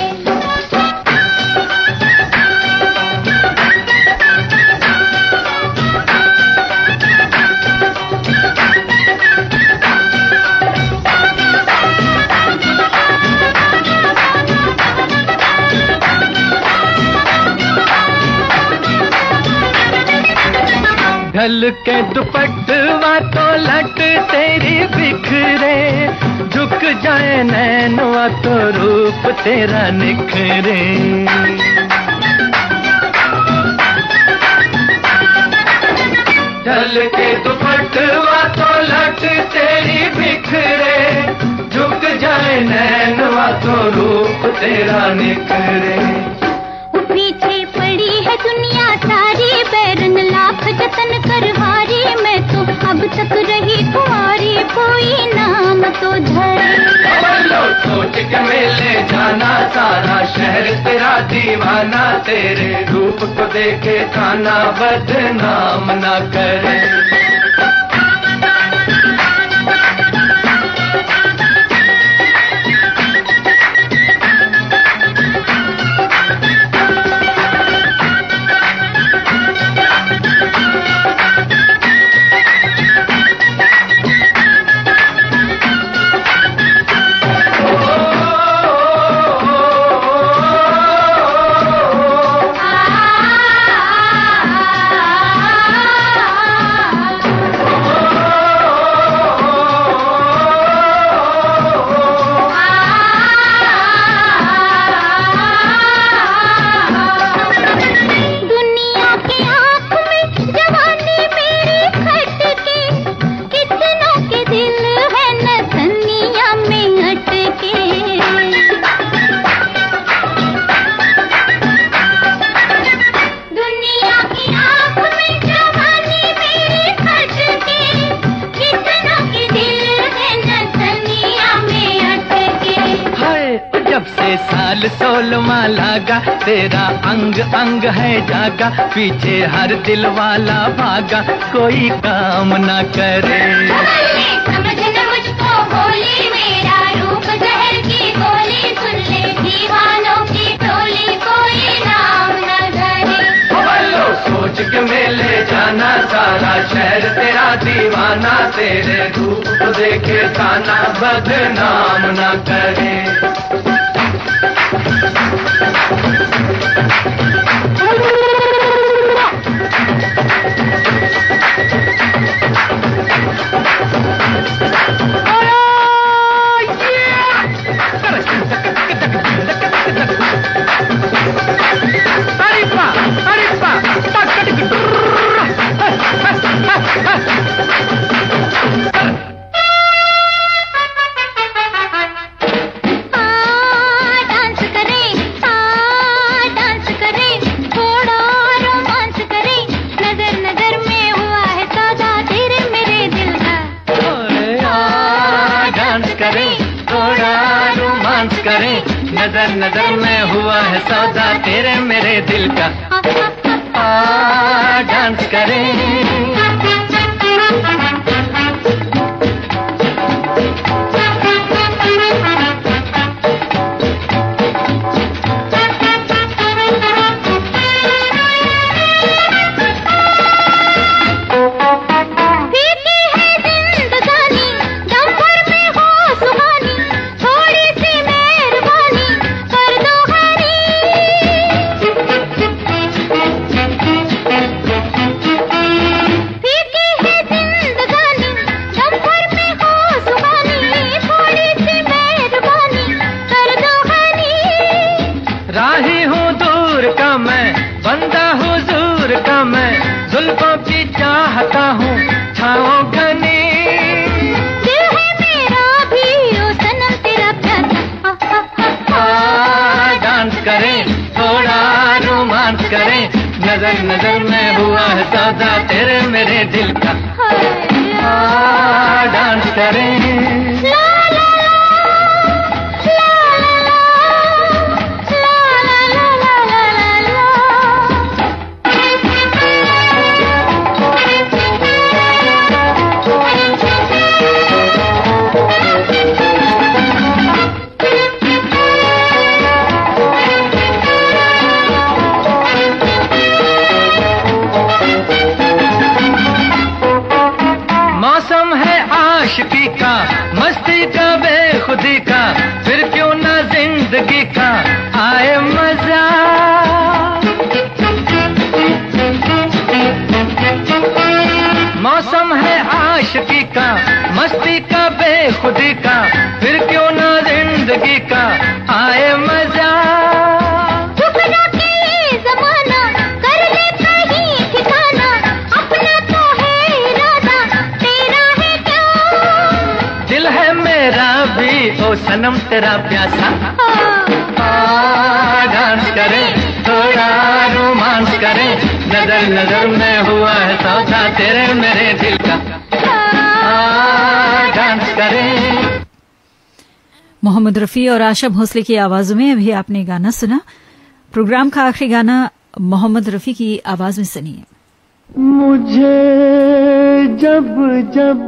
ढल के दुपट्टा तो लट तेरी बिखरे, झुक जाए नैनवा तो रूप तेरा निखरे। ढल के दुपट्टा तो लट तेरी बिखरे, झुक जाए नैनवा तो रूप तेरा निखरे। पीछे पड़ी कोई नाम तो धरे। सोच के मेले जाना सारा शहर तेरा दीवाना, तेरे रूप को देखे खाना बदनाम ना करे। साल सोलवा लागा, तेरा अंग अंग है जागा, पीछे हर दिल वाला भागा, कोई काम ना करे। समझना मुझको होली, मेरा रूप जहर की गोली, सुन ले दीवानों की टोली, कोई नाम न धरे। सोच के मेले जाना सारा शहर तेरा दीवाना, तेरे रूप को देखे खाना बदनाम ना करे। नजर नजर में हुआ है सौदा तेरे मेरे दिल का, आ डांस करें। जुल्फों की चाहता हूँ छाओ घनी, दिल है मेरा भी ओ सनम तेरा प्यार। आ डांस करें थोड़ा रोमांस करें, नजर नजर में हुआ है सौदा तेरे मेरे दिल का, आ डांस करें। आशिकी का, मस्ती का, बेखुदी का, फिर क्यों ना जिंदगी का आए मजा। मौसम है आशिकी का, मस्ती का, बेखुदी का, फिर क्यों ना जिंदगी का आए मजा। ओ सनम तेरा प्यासा, आ डांस करें थोड़ा रोमांस करें, नजर नजर में हुआ है सौदा तेरे मेरे दिल का, आ डांस करें। मोहम्मद रफी और आशा भोसले की आवाजों में अभी आपने गाना सुना। प्रोग्राम का आखिरी गाना मोहम्मद रफी की आवाज में सुनिए। मुझे जब जब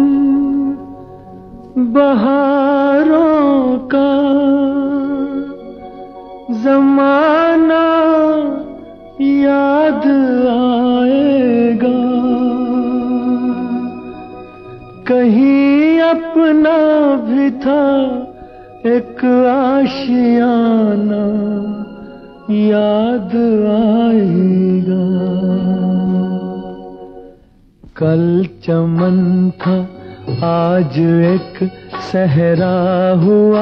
बहारों का जमाना याद आएगा, कहीं अपना भी था एक आशियाना याद आएगा। कल चमन था आज एक सहरा हुआ,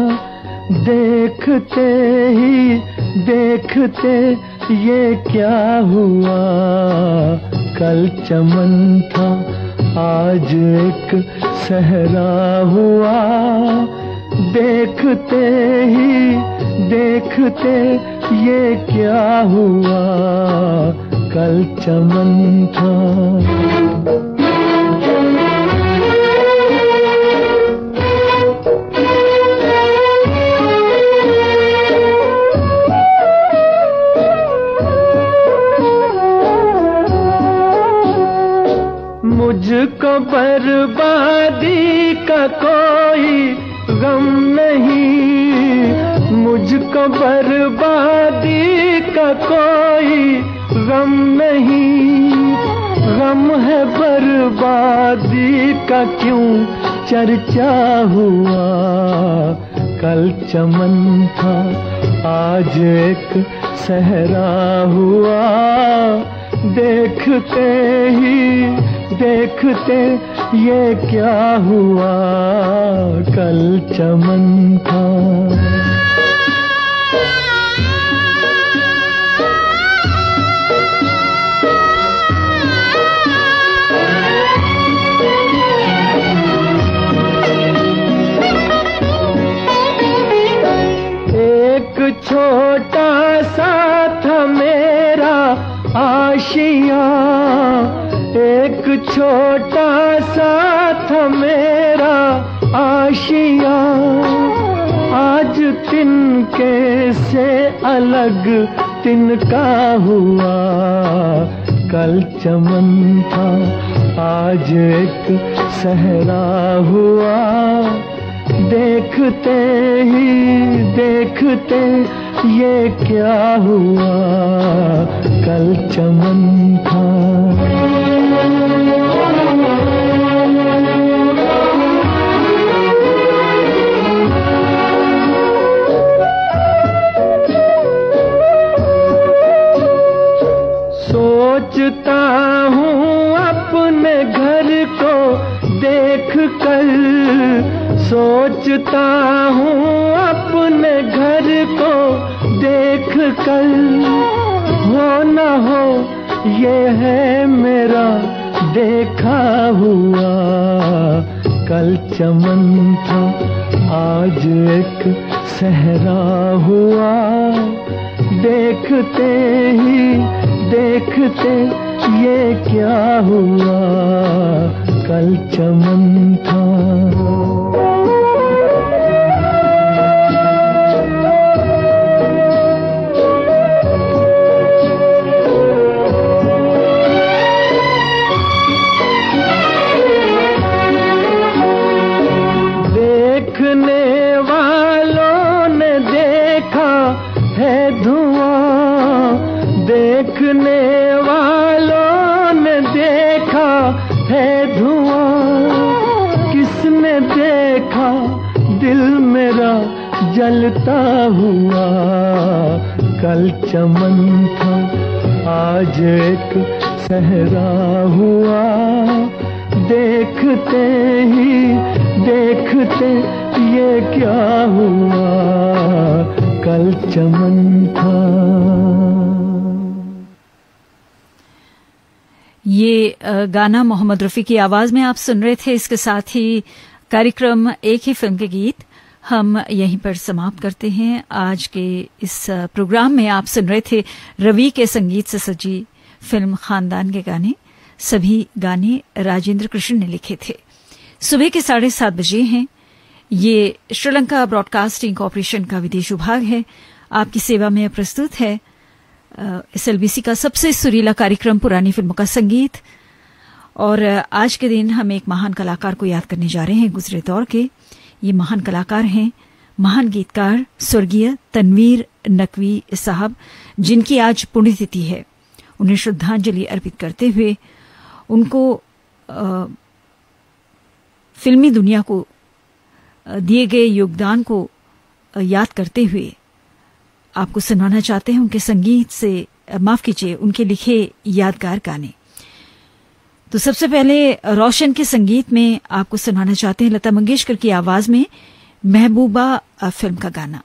देखते ही देखते ये क्या हुआ। कल चमन था आज एक सहरा हुआ, देखते ही देखते ये क्या हुआ। कल चमन था। मुझको बर्बादी का कोई गम नहीं, मुझको बर्बादी का कोई गम नहीं। गम है बर्बादी का क्यों चर्चा हुआ। कल चमन था आज एक सहरा हुआ, देखते ही देखते ये क्या हुआ। कल चमन था। एक छोटा सा था मेरा आशिया, एक छोटा सा था मेरा आशिया। आज तिनके से अलग तिनका हुआ। कल चमन था आज एक सहरा हुआ, देखते ही देखते ये क्या हुआ। कल चमन था। सोचता हूँ अपने घर को देख कर, सोचता हूँ अपने घर को देख कर। हो न हो ये है मेरा देखा हुआ। कल चमन था आज एक सहरा हुआ, देखते ही देखते ये क्या हुआ। कल चमन था। देखने वालों ने देखा है धुआं, देखने वालों ने देखा है धुआं। किसने देखा दिल मेरा जलता हुआ। कल चमन था आज एक सहरा हुआ, देखते ही देखते ये क्या हुआ। कल चमन था। ये गाना मोहम्मद रफी की आवाज में आप सुन रहे थे। इसके साथ ही कार्यक्रम एक ही फिल्म के गीत हम यहीं पर समाप्त करते हैं। आज के इस प्रोग्राम में आप सुन रहे थे रवि के संगीत से सजी फिल्म खानदान के गाने। सभी गाने राजेंद्र कृष्ण ने लिखे थे। सुबह के साढ़े सात बजे हैं। ये श्रीलंका ब्रॉडकास्टिंग कॉरपोरेशन का विदेश विभाग है। आपकी सेवा में प्रस्तुत है एसएलबीसी का सबसे सुरीला कार्यक्रम पुरानी फिल्मों का संगीत। और आज के दिन हम एक महान कलाकार को याद करने जा रहे हैं गुजरे दौर के। ये महान कलाकार हैं महान गीतकार स्वर्गीय तनवीर नकवी साहब, जिनकी आज पुण्यतिथि है। उन्हें श्रद्धांजलि अर्पित करते हुए उनको आ, फिल्मी दुनिया को दिए गए योगदान को याद करते हुए आपको सुनाना चाहते हैं उनके संगीत से, माफ कीजिए, उनके लिखे यादगार गाने। तो सबसे पहले रोशन के संगीत में आपको सुनाना चाहते हैं लता मंगेशकर की आवाज में महबूबा फिल्म का गाना।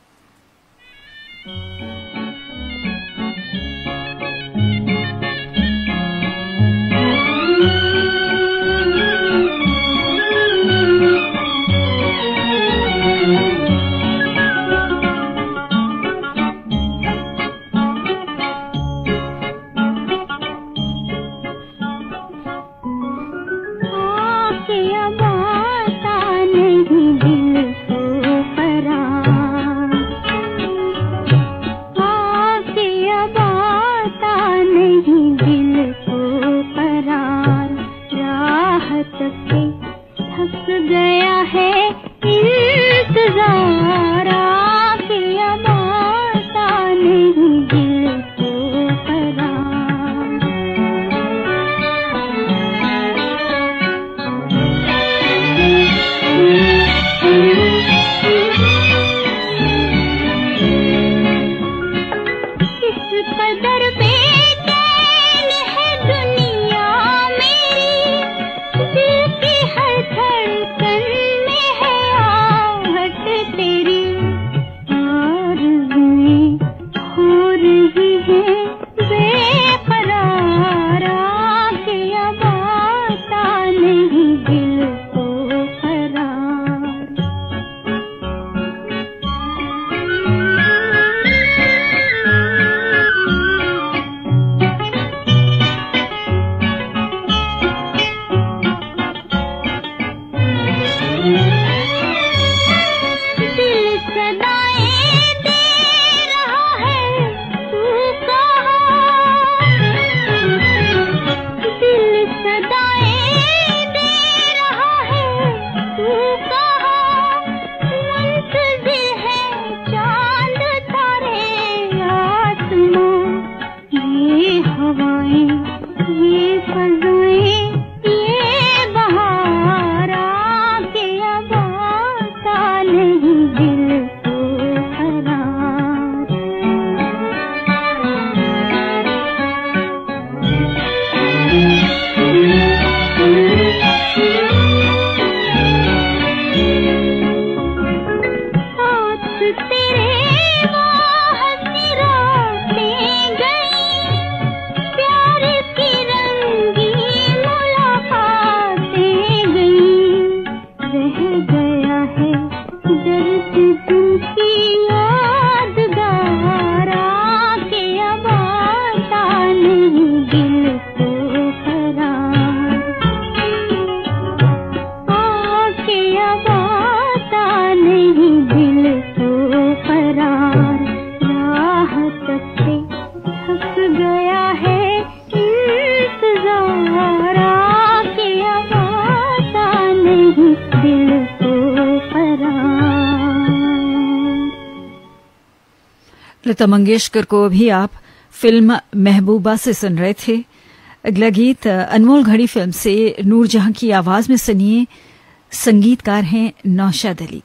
लता मंगेशकर को भी आप फिल्म महबूबा से सुन रहे थे। अगला गीत अनमोल घड़ी फिल्म से नूरजहां की आवाज में सुनिए। संगीतकार हैं नौशाद अली।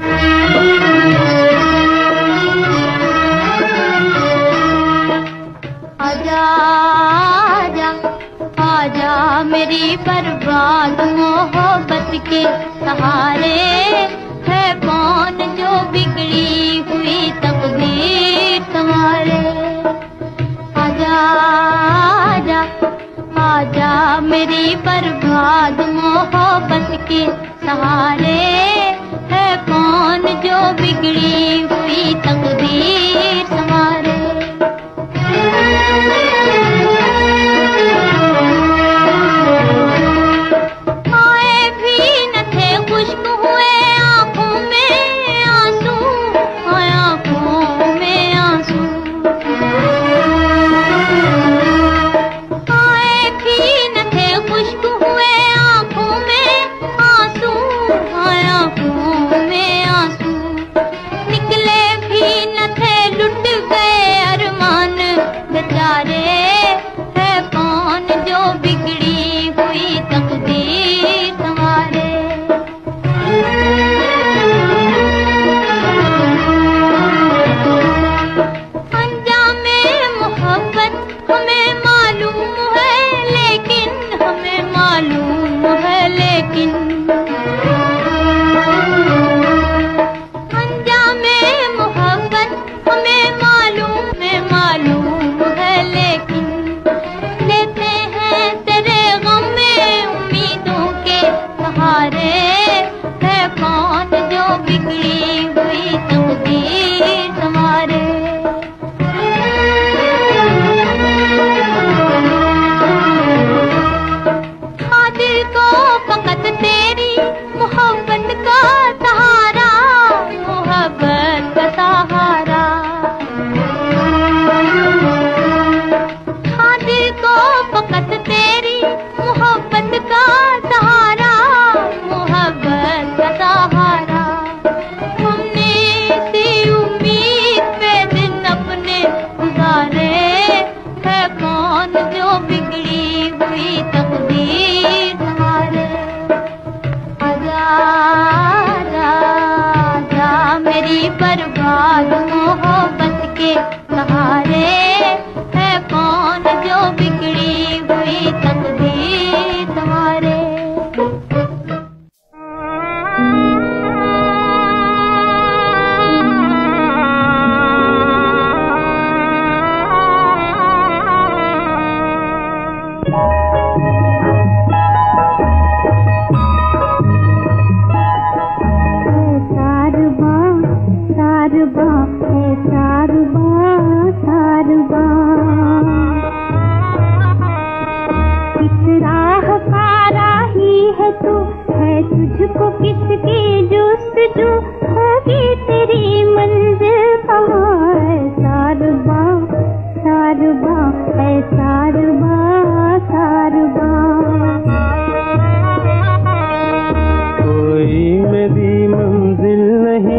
आजा आजा आजा मेरी बर्बाद मोहब्बत के सहारे है कौन जो बिगड़ी हुई तकदीर तुम्हारे। आजा आजा आजा मेरी बर्बाद मोहब्बत के सहारे है कौन जो बिगड़ी हुई तकदीर तुम्हारे। आए भी न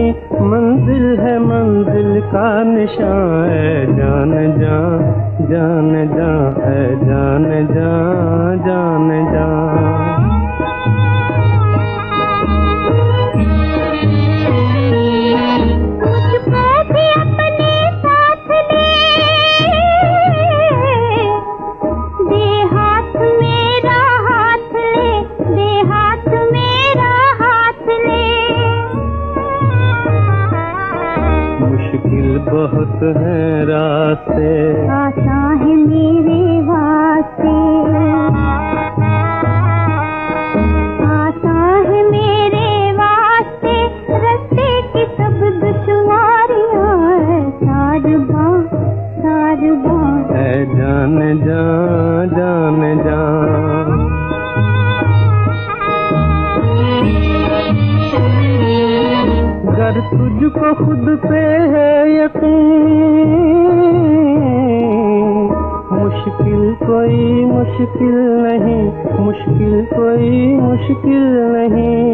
नहीं, मंजिल है मंजिल का निशान है जान जा जान जा है जान जा जान जा। बहुत है रास्ते आसान है मेरे वास्ते, आसान है मेरे वास्ते, रास्ते की सब दुश्वारियां है सारबा सारबा है जान जा जान जा। अगर तुझको खुद पे है यकीन, मुश्किल कोई मुश्किल नहीं, मुश्किल कोई मुश्किल नहीं।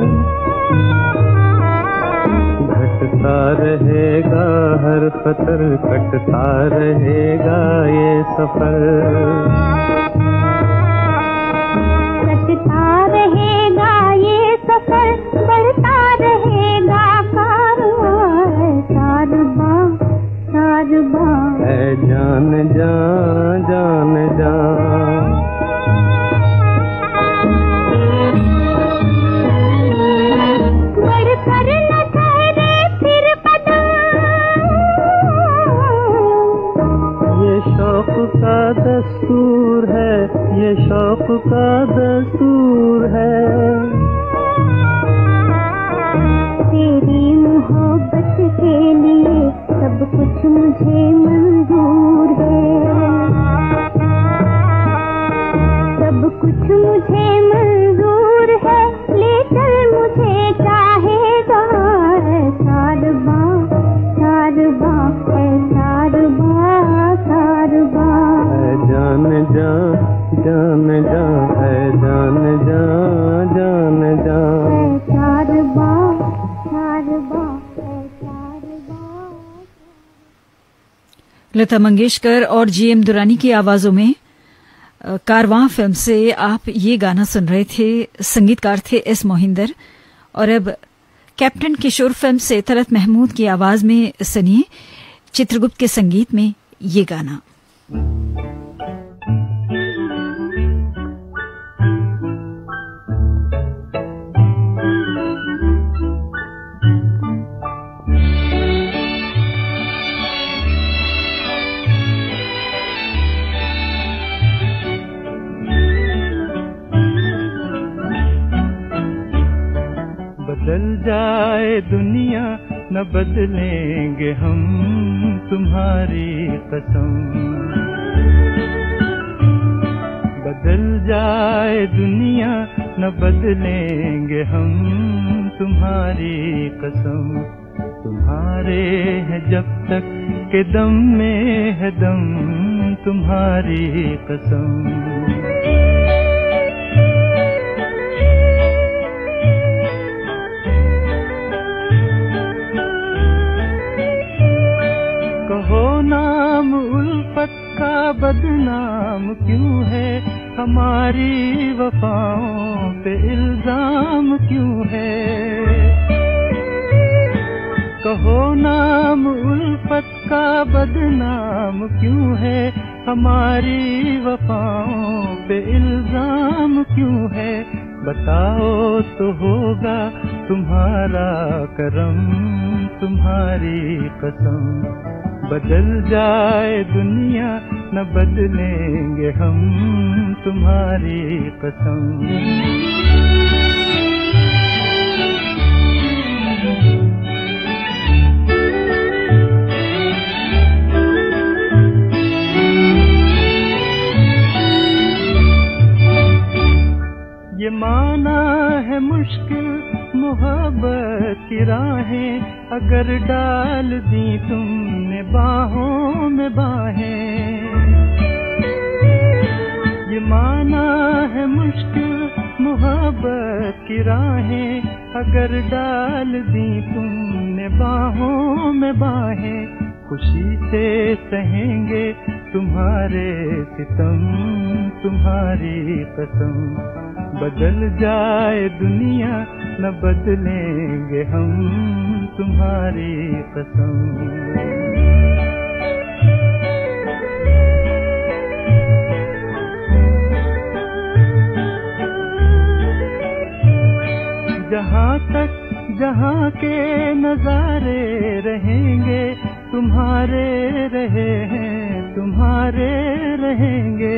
घटता रहेगा हर खतर, कटता रहेगा ये सफर, कटता रहेगा ये सफर, बढ़ता रहेगा सारबा सारबा है जान जा जान जा। बढ़कर न ठहरे फिर कदम, ये शौक का दस्तूर है, ये शौक का दस्तूर है। तेरी मोहब्बत के लिए सब कुछ मुझे मंजूर है, सब कुछ मुझे मंजूर है, ले चल मुझे चाहेगा सारबा सारबा है सारबा सारबा है जान जा जान जा है जान जा जान जा सारबा। लता मंगेशकर और जीएम दुरानी की आवाजों में कारवां फिल्म से आप ये गाना सुन रहे थे। संगीतकार थे एस मोहिंदर। और अब कैप्टन किशोर फिल्म से तलत महमूद की आवाज में सुनिए चित्रगुप्त के संगीत में ये गाना। बदल जाए दुनिया न बदलेंगे हम तुम्हारी कसम, बदल जाए दुनिया न बदलेंगे हम तुम्हारी कसम। तुम्हारे है जब तक के दम में है दम तुम्हारी कसम। नाम उल्फत का बदनाम क्यों है, हमारी वफाओं पे इल्जाम क्यों है। कहो नाम उल्फत का बदनाम क्यों है, हमारी वफाओं पे इल्जाम क्यों है। बताओ तो होगा तुम्हारा करम तुम्हारी कसम। बदल जाए दुनिया न बदलेंगे हम तुम्हारी कसम। ये माना है मुश्किल मोहब्बत की राहें, अगर डाल दी तुमने बाहों में बाहें। ये माना है मुश्किल मोहब्बत की राहें, अगर डाल दी तुमने बाहों में बाहें, खुशी से सहेंगे तुम्हारे सितम, तुम्हारी कसम। बदल जाए दुनिया न बदलेंगे हम, तुम्हारी कसम। जहाँ तक जहाँ के नजारे रहेंगे, तुम्हारे रहे हैं, तुम्हारे रहेंगे।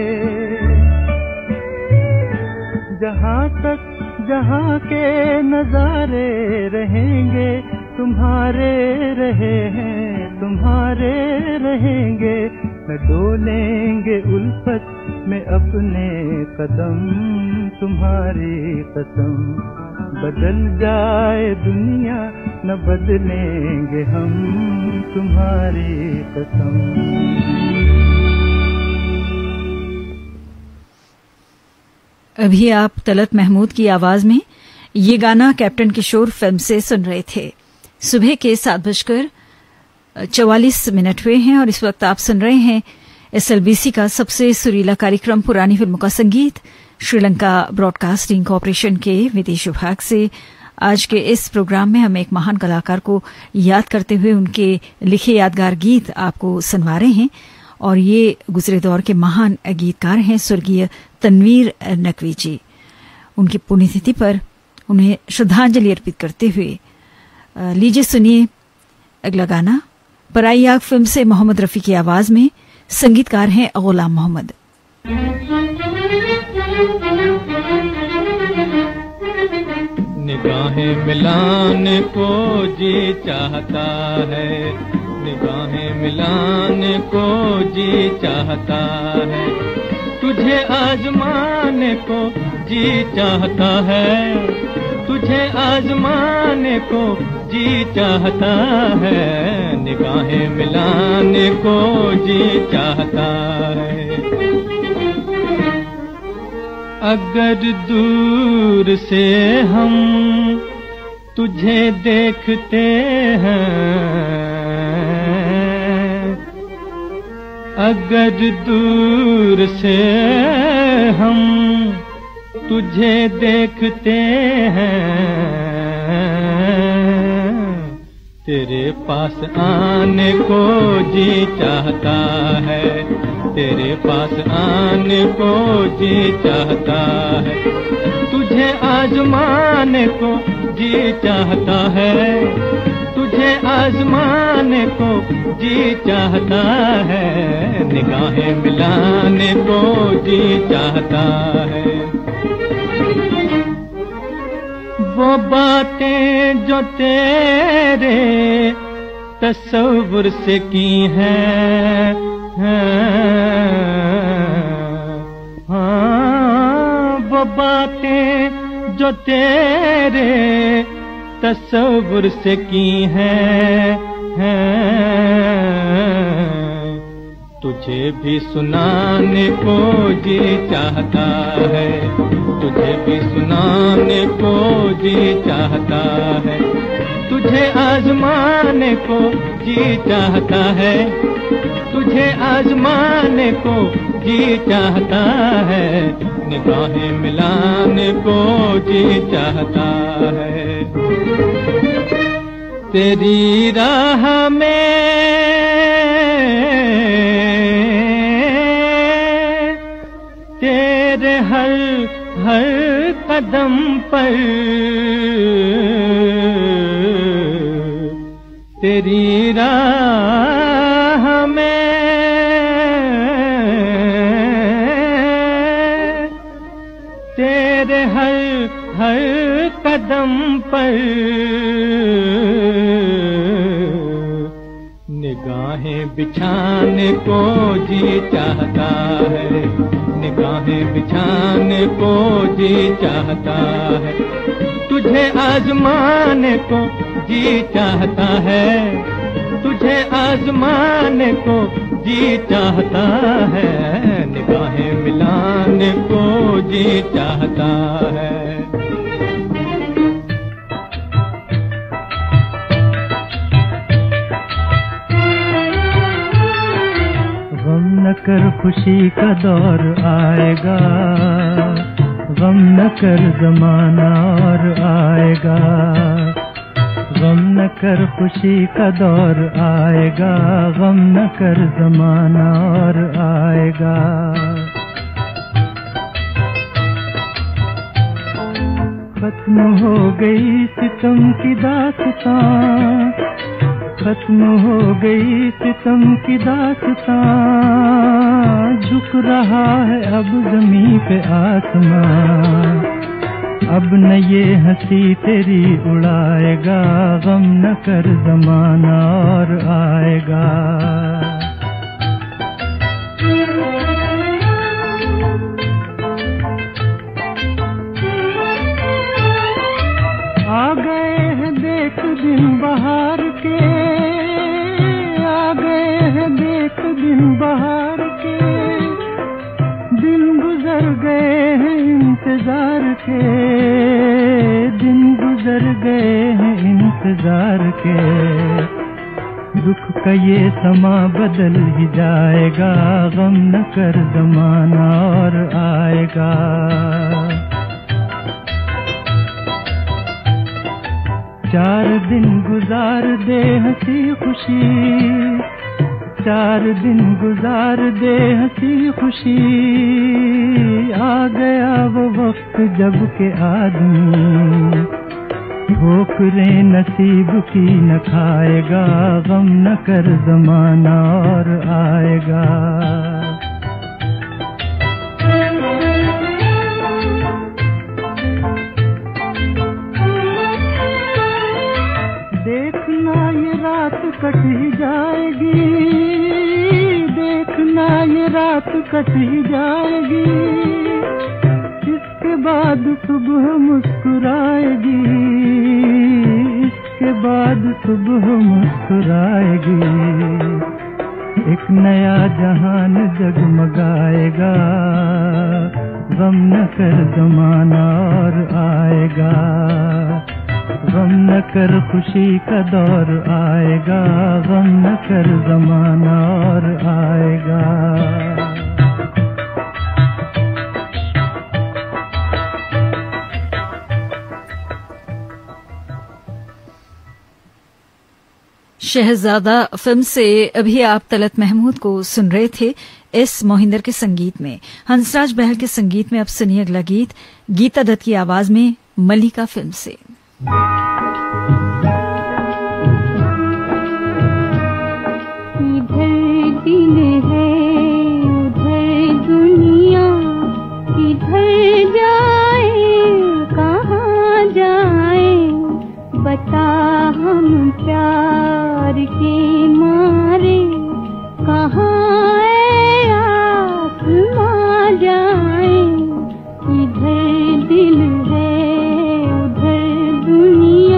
जहाँ तक जहाँ के नजारे रहेंगे, तुम्हारे रहे हैं, तुम्हारे रहेंगे। न डोलेंगे उल्फत में अपने कदम, तुम्हारी कसम। बदल जाए दुनिया न बदलेंगे हम, तुम्हारी कसम। अभी आप तलत महमूद की आवाज में ये गाना कैप्टन किशोर फिल्म से सुन रहे थे। सुबह के सात बजकर चौवालीस मिनट हुए हैं और इस वक्त आप सुन रहे हैं एसएलबीसी का सबसे सुरीला कार्यक्रम पुरानी फिल्मों का संगीत, श्रीलंका ब्रॉडकास्टिंग कॉरपोरेशन के विदेश विभाग से। आज के इस प्रोग्राम में हम एक महान कलाकार को याद करते हुए उनके लिखे यादगार गीत आपको सुनवा रहे हैं और ये गुजरे दौर के महान गीतकार हैं स्वर्गीय तनवीर नकवी जी। उनकी पुण्यतिथि पर उन्हें श्रद्धांजलि अर्पित करते हुए लीजिए सुनिए अगला गाना। पराई आग फिल्म से मोहम्मद रफी की आवाज में, संगीतकार हैं गुलाम मोहम्मद। निगाहें मिलाने को जी चाहता है, निगाहें मिलाने को जी चाहता है, तुझे आजमाने को जी चाहता है, तुझे आजमाने को जी चाहता है, निगाहें मिलाने को जी चाहता है। अगर दूर से हम तुझे देखते हैं, अगर दूर से हम तुझे देखते हैं, तेरे पास आने को जी चाहता है, तेरे पास आने को जी चाहता है, तुझे आजमाने को जी चाहता है, तुझे आजमाने को जी चाहता है, निगाहें मिलाने को जी चाहता है। वो बातें जो तेरे तस्वुर से की हैं, हाँ वो बातें जो तेरे तस्वुर से की हैं, तुझे भी सुनाने को जी चाहता है, तुझे भी सुनाने को जी चाहता है, तुझे आजमाने को जी चाहता है, तुझे आजमाने को जी चाहता है, निगाहें मिलाने को जी चाहता है। तेरी राह में तेरे हर हर कदम पर तेरी राह में तेरे हर हर कदम पर निगाहें बिछाने को जी चाहता है, निगाहें बिछाने को जी चाहता है, तुझे आजमाने को जी चाहता है, तुझे आजमाने को जी चाहता है, निगाहें मिलाने को जी चाहता है। कर खुशी का दौर आएगा, गम न कर जमाना और आएगा। गम न कर खुशी का दौर आएगा, गम न कर जमाना और आएगा। खत्म हो गई सितम की दास्तां, खत्म हो गई सितम की दास्तां, झुक रहा है अब ज़मीं पे आसमां। अब न ये हंसी तेरी उड़ाएगा, गम न कर ज़माना और आएगा। आ गए हैं देख दिन बहार के, आ गए हैं देख दिन बहार के, दिन गुजर गए हैं इंतजार के, दिन गुजर गए हैं इंतजार के। दुख का ये समा बदल ही जाएगा, गम न कर ज़माना और आएगा। चार दिन गुजार दे हंसी खुशी, चार दिन गुजार दे हंसी खुशी, आ गया वो वक्त जब के आदमी ठोकरें नसीब की न खाएगा, गम न कर ज़माना और आएगा। देखना ये रात कट ही जाएगी, देखना ये रात कट ही जाएगी, इसके बाद सुबह मुस्कुराएगी, इसके बाद सुबह मुस्कुराएगी। एक नया जहान जगमगाएगा, गम न कर ज़माना और आएगा। गम न कर खुशी का दौर आएगा, गम न कर ज़माना और आएगा। शहजादा फिल्म से अभी आप तलत महमूद को सुन रहे थे एस मोहिंदर के संगीत में। हंसराज बहल के संगीत में अब सुनिए अगला गीत, गीता दत्त की आवाज में मल्लिका फिल्म से। इधर दिल है उधर दुनिया, किधर जाए कहाँ जाए, बता हम प्यार के मारे कहाँ है आसमां जाए। इधर दिल है उधर दुनिया,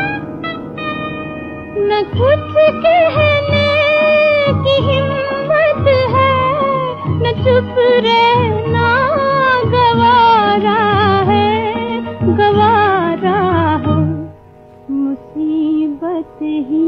कुछ कहने की हिम्मत मुसीबत है न चुप रहना गवारा है, गवारा हो। मुसीबत ही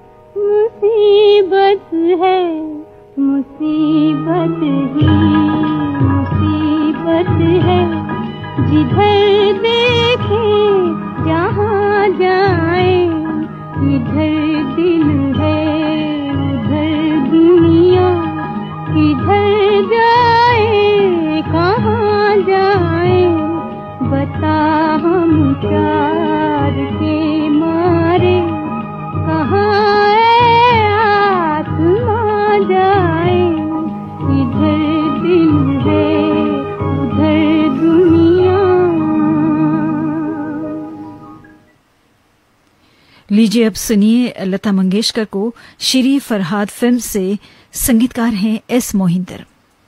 मुसीबत है, मुसीबत ही मुसीबत है। जिधर देखे जहाँ जाए, इधर दिल है उधर दुनिया, किधर जाए कहाँ जाए। बता हम प्यार के मारे कहाँ है आसमां जाए। इधर दिल है उधर दुनिया। लीजिए अब सुनिए लता मंगेशकर को श्री फरहाद फिल्म से। संगीतकार हैं एस मोहिंदर।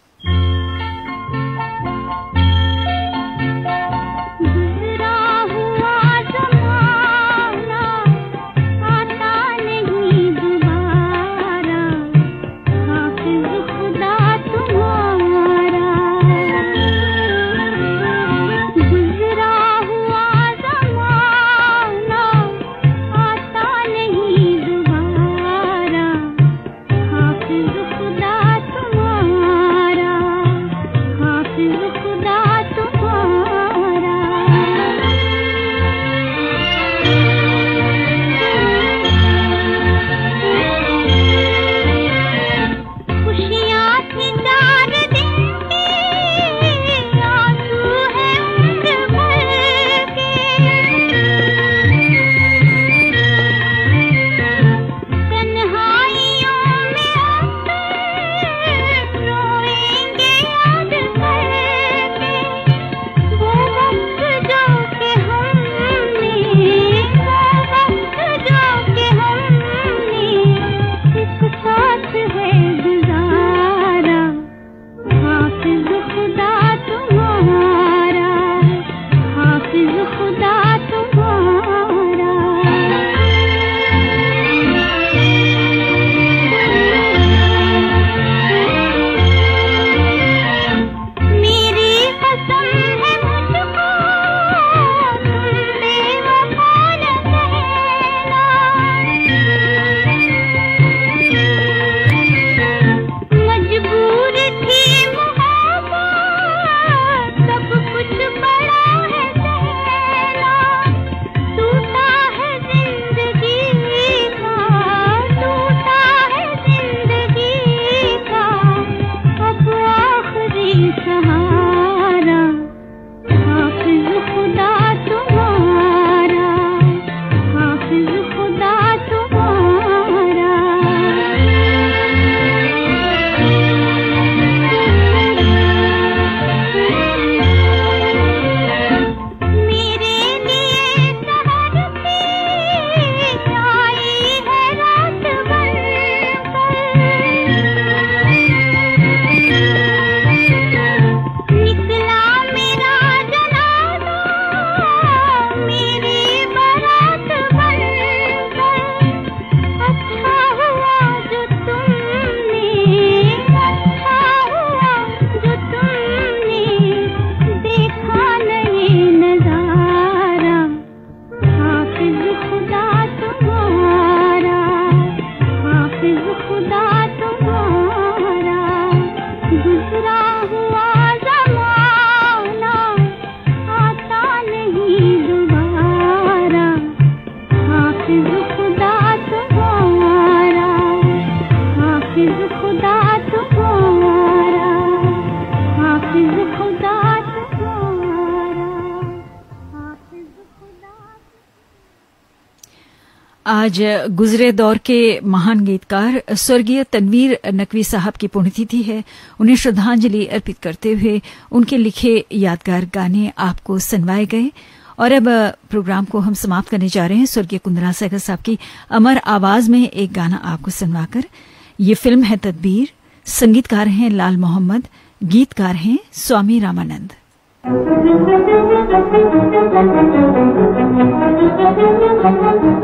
आज गुजरे दौर के महान गीतकार स्वर्गीय तनवीर नकवी साहब की पुण्यतिथि है। उन्हें श्रद्धांजलि अर्पित करते हुए उनके लिखे यादगार गाने आपको सुनवाए गए। और अब प्रोग्राम को हम समाप्त करने जा रहे हैं स्वर्गीय कुंदरा सहगल साहब की अमर आवाज में एक गाना आपको सुनवाकर। ये फिल्म है तदबीर। संगीतकार हैं लाल मोहम्मद, गीतकार हैं स्वामी रामानंद।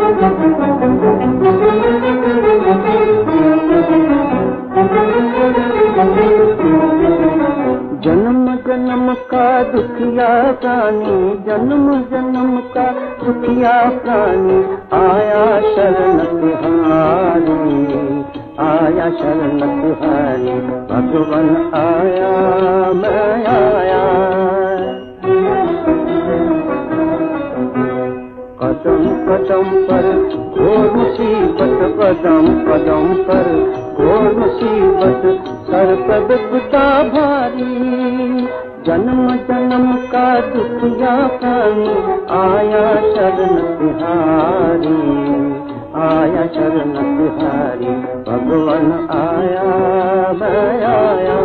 Thank you. प्राणी, जन्म जन्म का दुखिया प्राणी, आया शरण तिहारी, आया शरण तिहारी, भगवान आया मैं आया। कदम कदम पर घोर मुसीबत, कदम कदम पर घोर मुसीबत, सर पर विपदा भारी, जन्म जन्म का दुखिया प्राणी, आया शरण तिहारी, आया शरण तिहारी, भगवान आया मैं आया।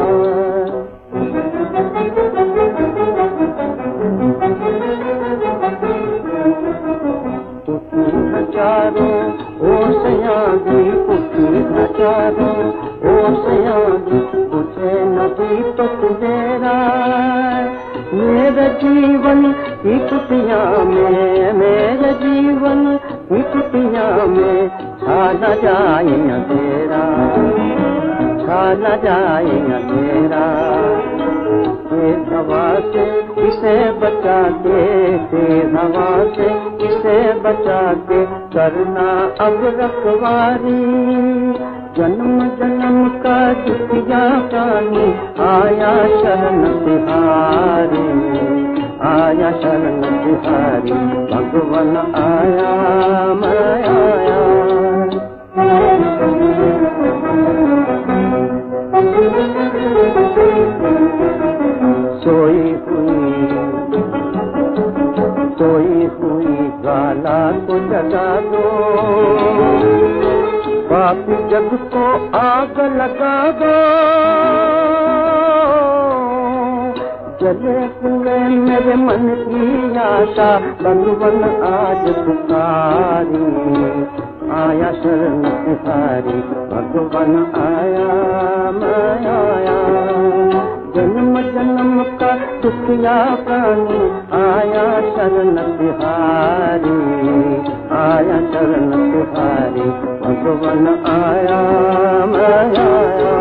चारों ओर सयादी, उठी चारों ओर सयादी, तुझे नदी पत मेरा, मेरा जीवन की कुटिया में, मेरे जीवन की कुटिया में, छा न जाए अंधेरा, छा न जाए अंधेरा। तेज हवा से किसे बचा के, तेज हवा से किसे बचा के, करना अब रखवारी, जन्म जन्म का दुखिया प्राणी, आया शरण तिहारी, आया शरण तिहारी, भगवान आया मैं आया। सोई हुई सोई हुई ज्वाला को जगा दो, पापी जग को आग लगा दो, जले हुए मेरे मन की आशा, भगवान आज पुकारी, आया शरण तिहारी, भगवान आया मैं आया। जन्म जन्म का दुखिया प्राणी, आया शरण तिहारी, आया शरण तिहारी, भगवान आया मैं आया।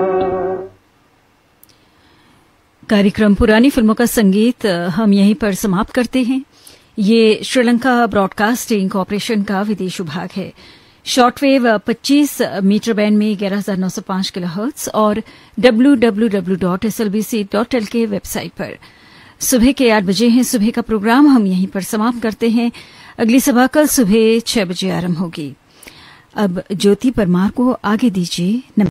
कार्यक्रम पुरानी फिल्मों का संगीत हम यहीं पर समाप्त करते हैं। ये श्रीलंका ब्रॉडकास्टिंग कॉरपोरेशन का विदेश विभाग है। शॉर्टवेव पच्चीस मीटर बैंड में ग्यारह हजार नौ सौ पांच किलोहर्ट्ज और W W W dot S L B C dot L K website पर। सुबह के आठ बजे हैं सुबह का प्रोग्राम हम यहीं पर समाप्त करते हैं। अगली सभा कल सुबह छह बजे आरंभ होगी। अब ज्योति परमार को आगे दीजिए।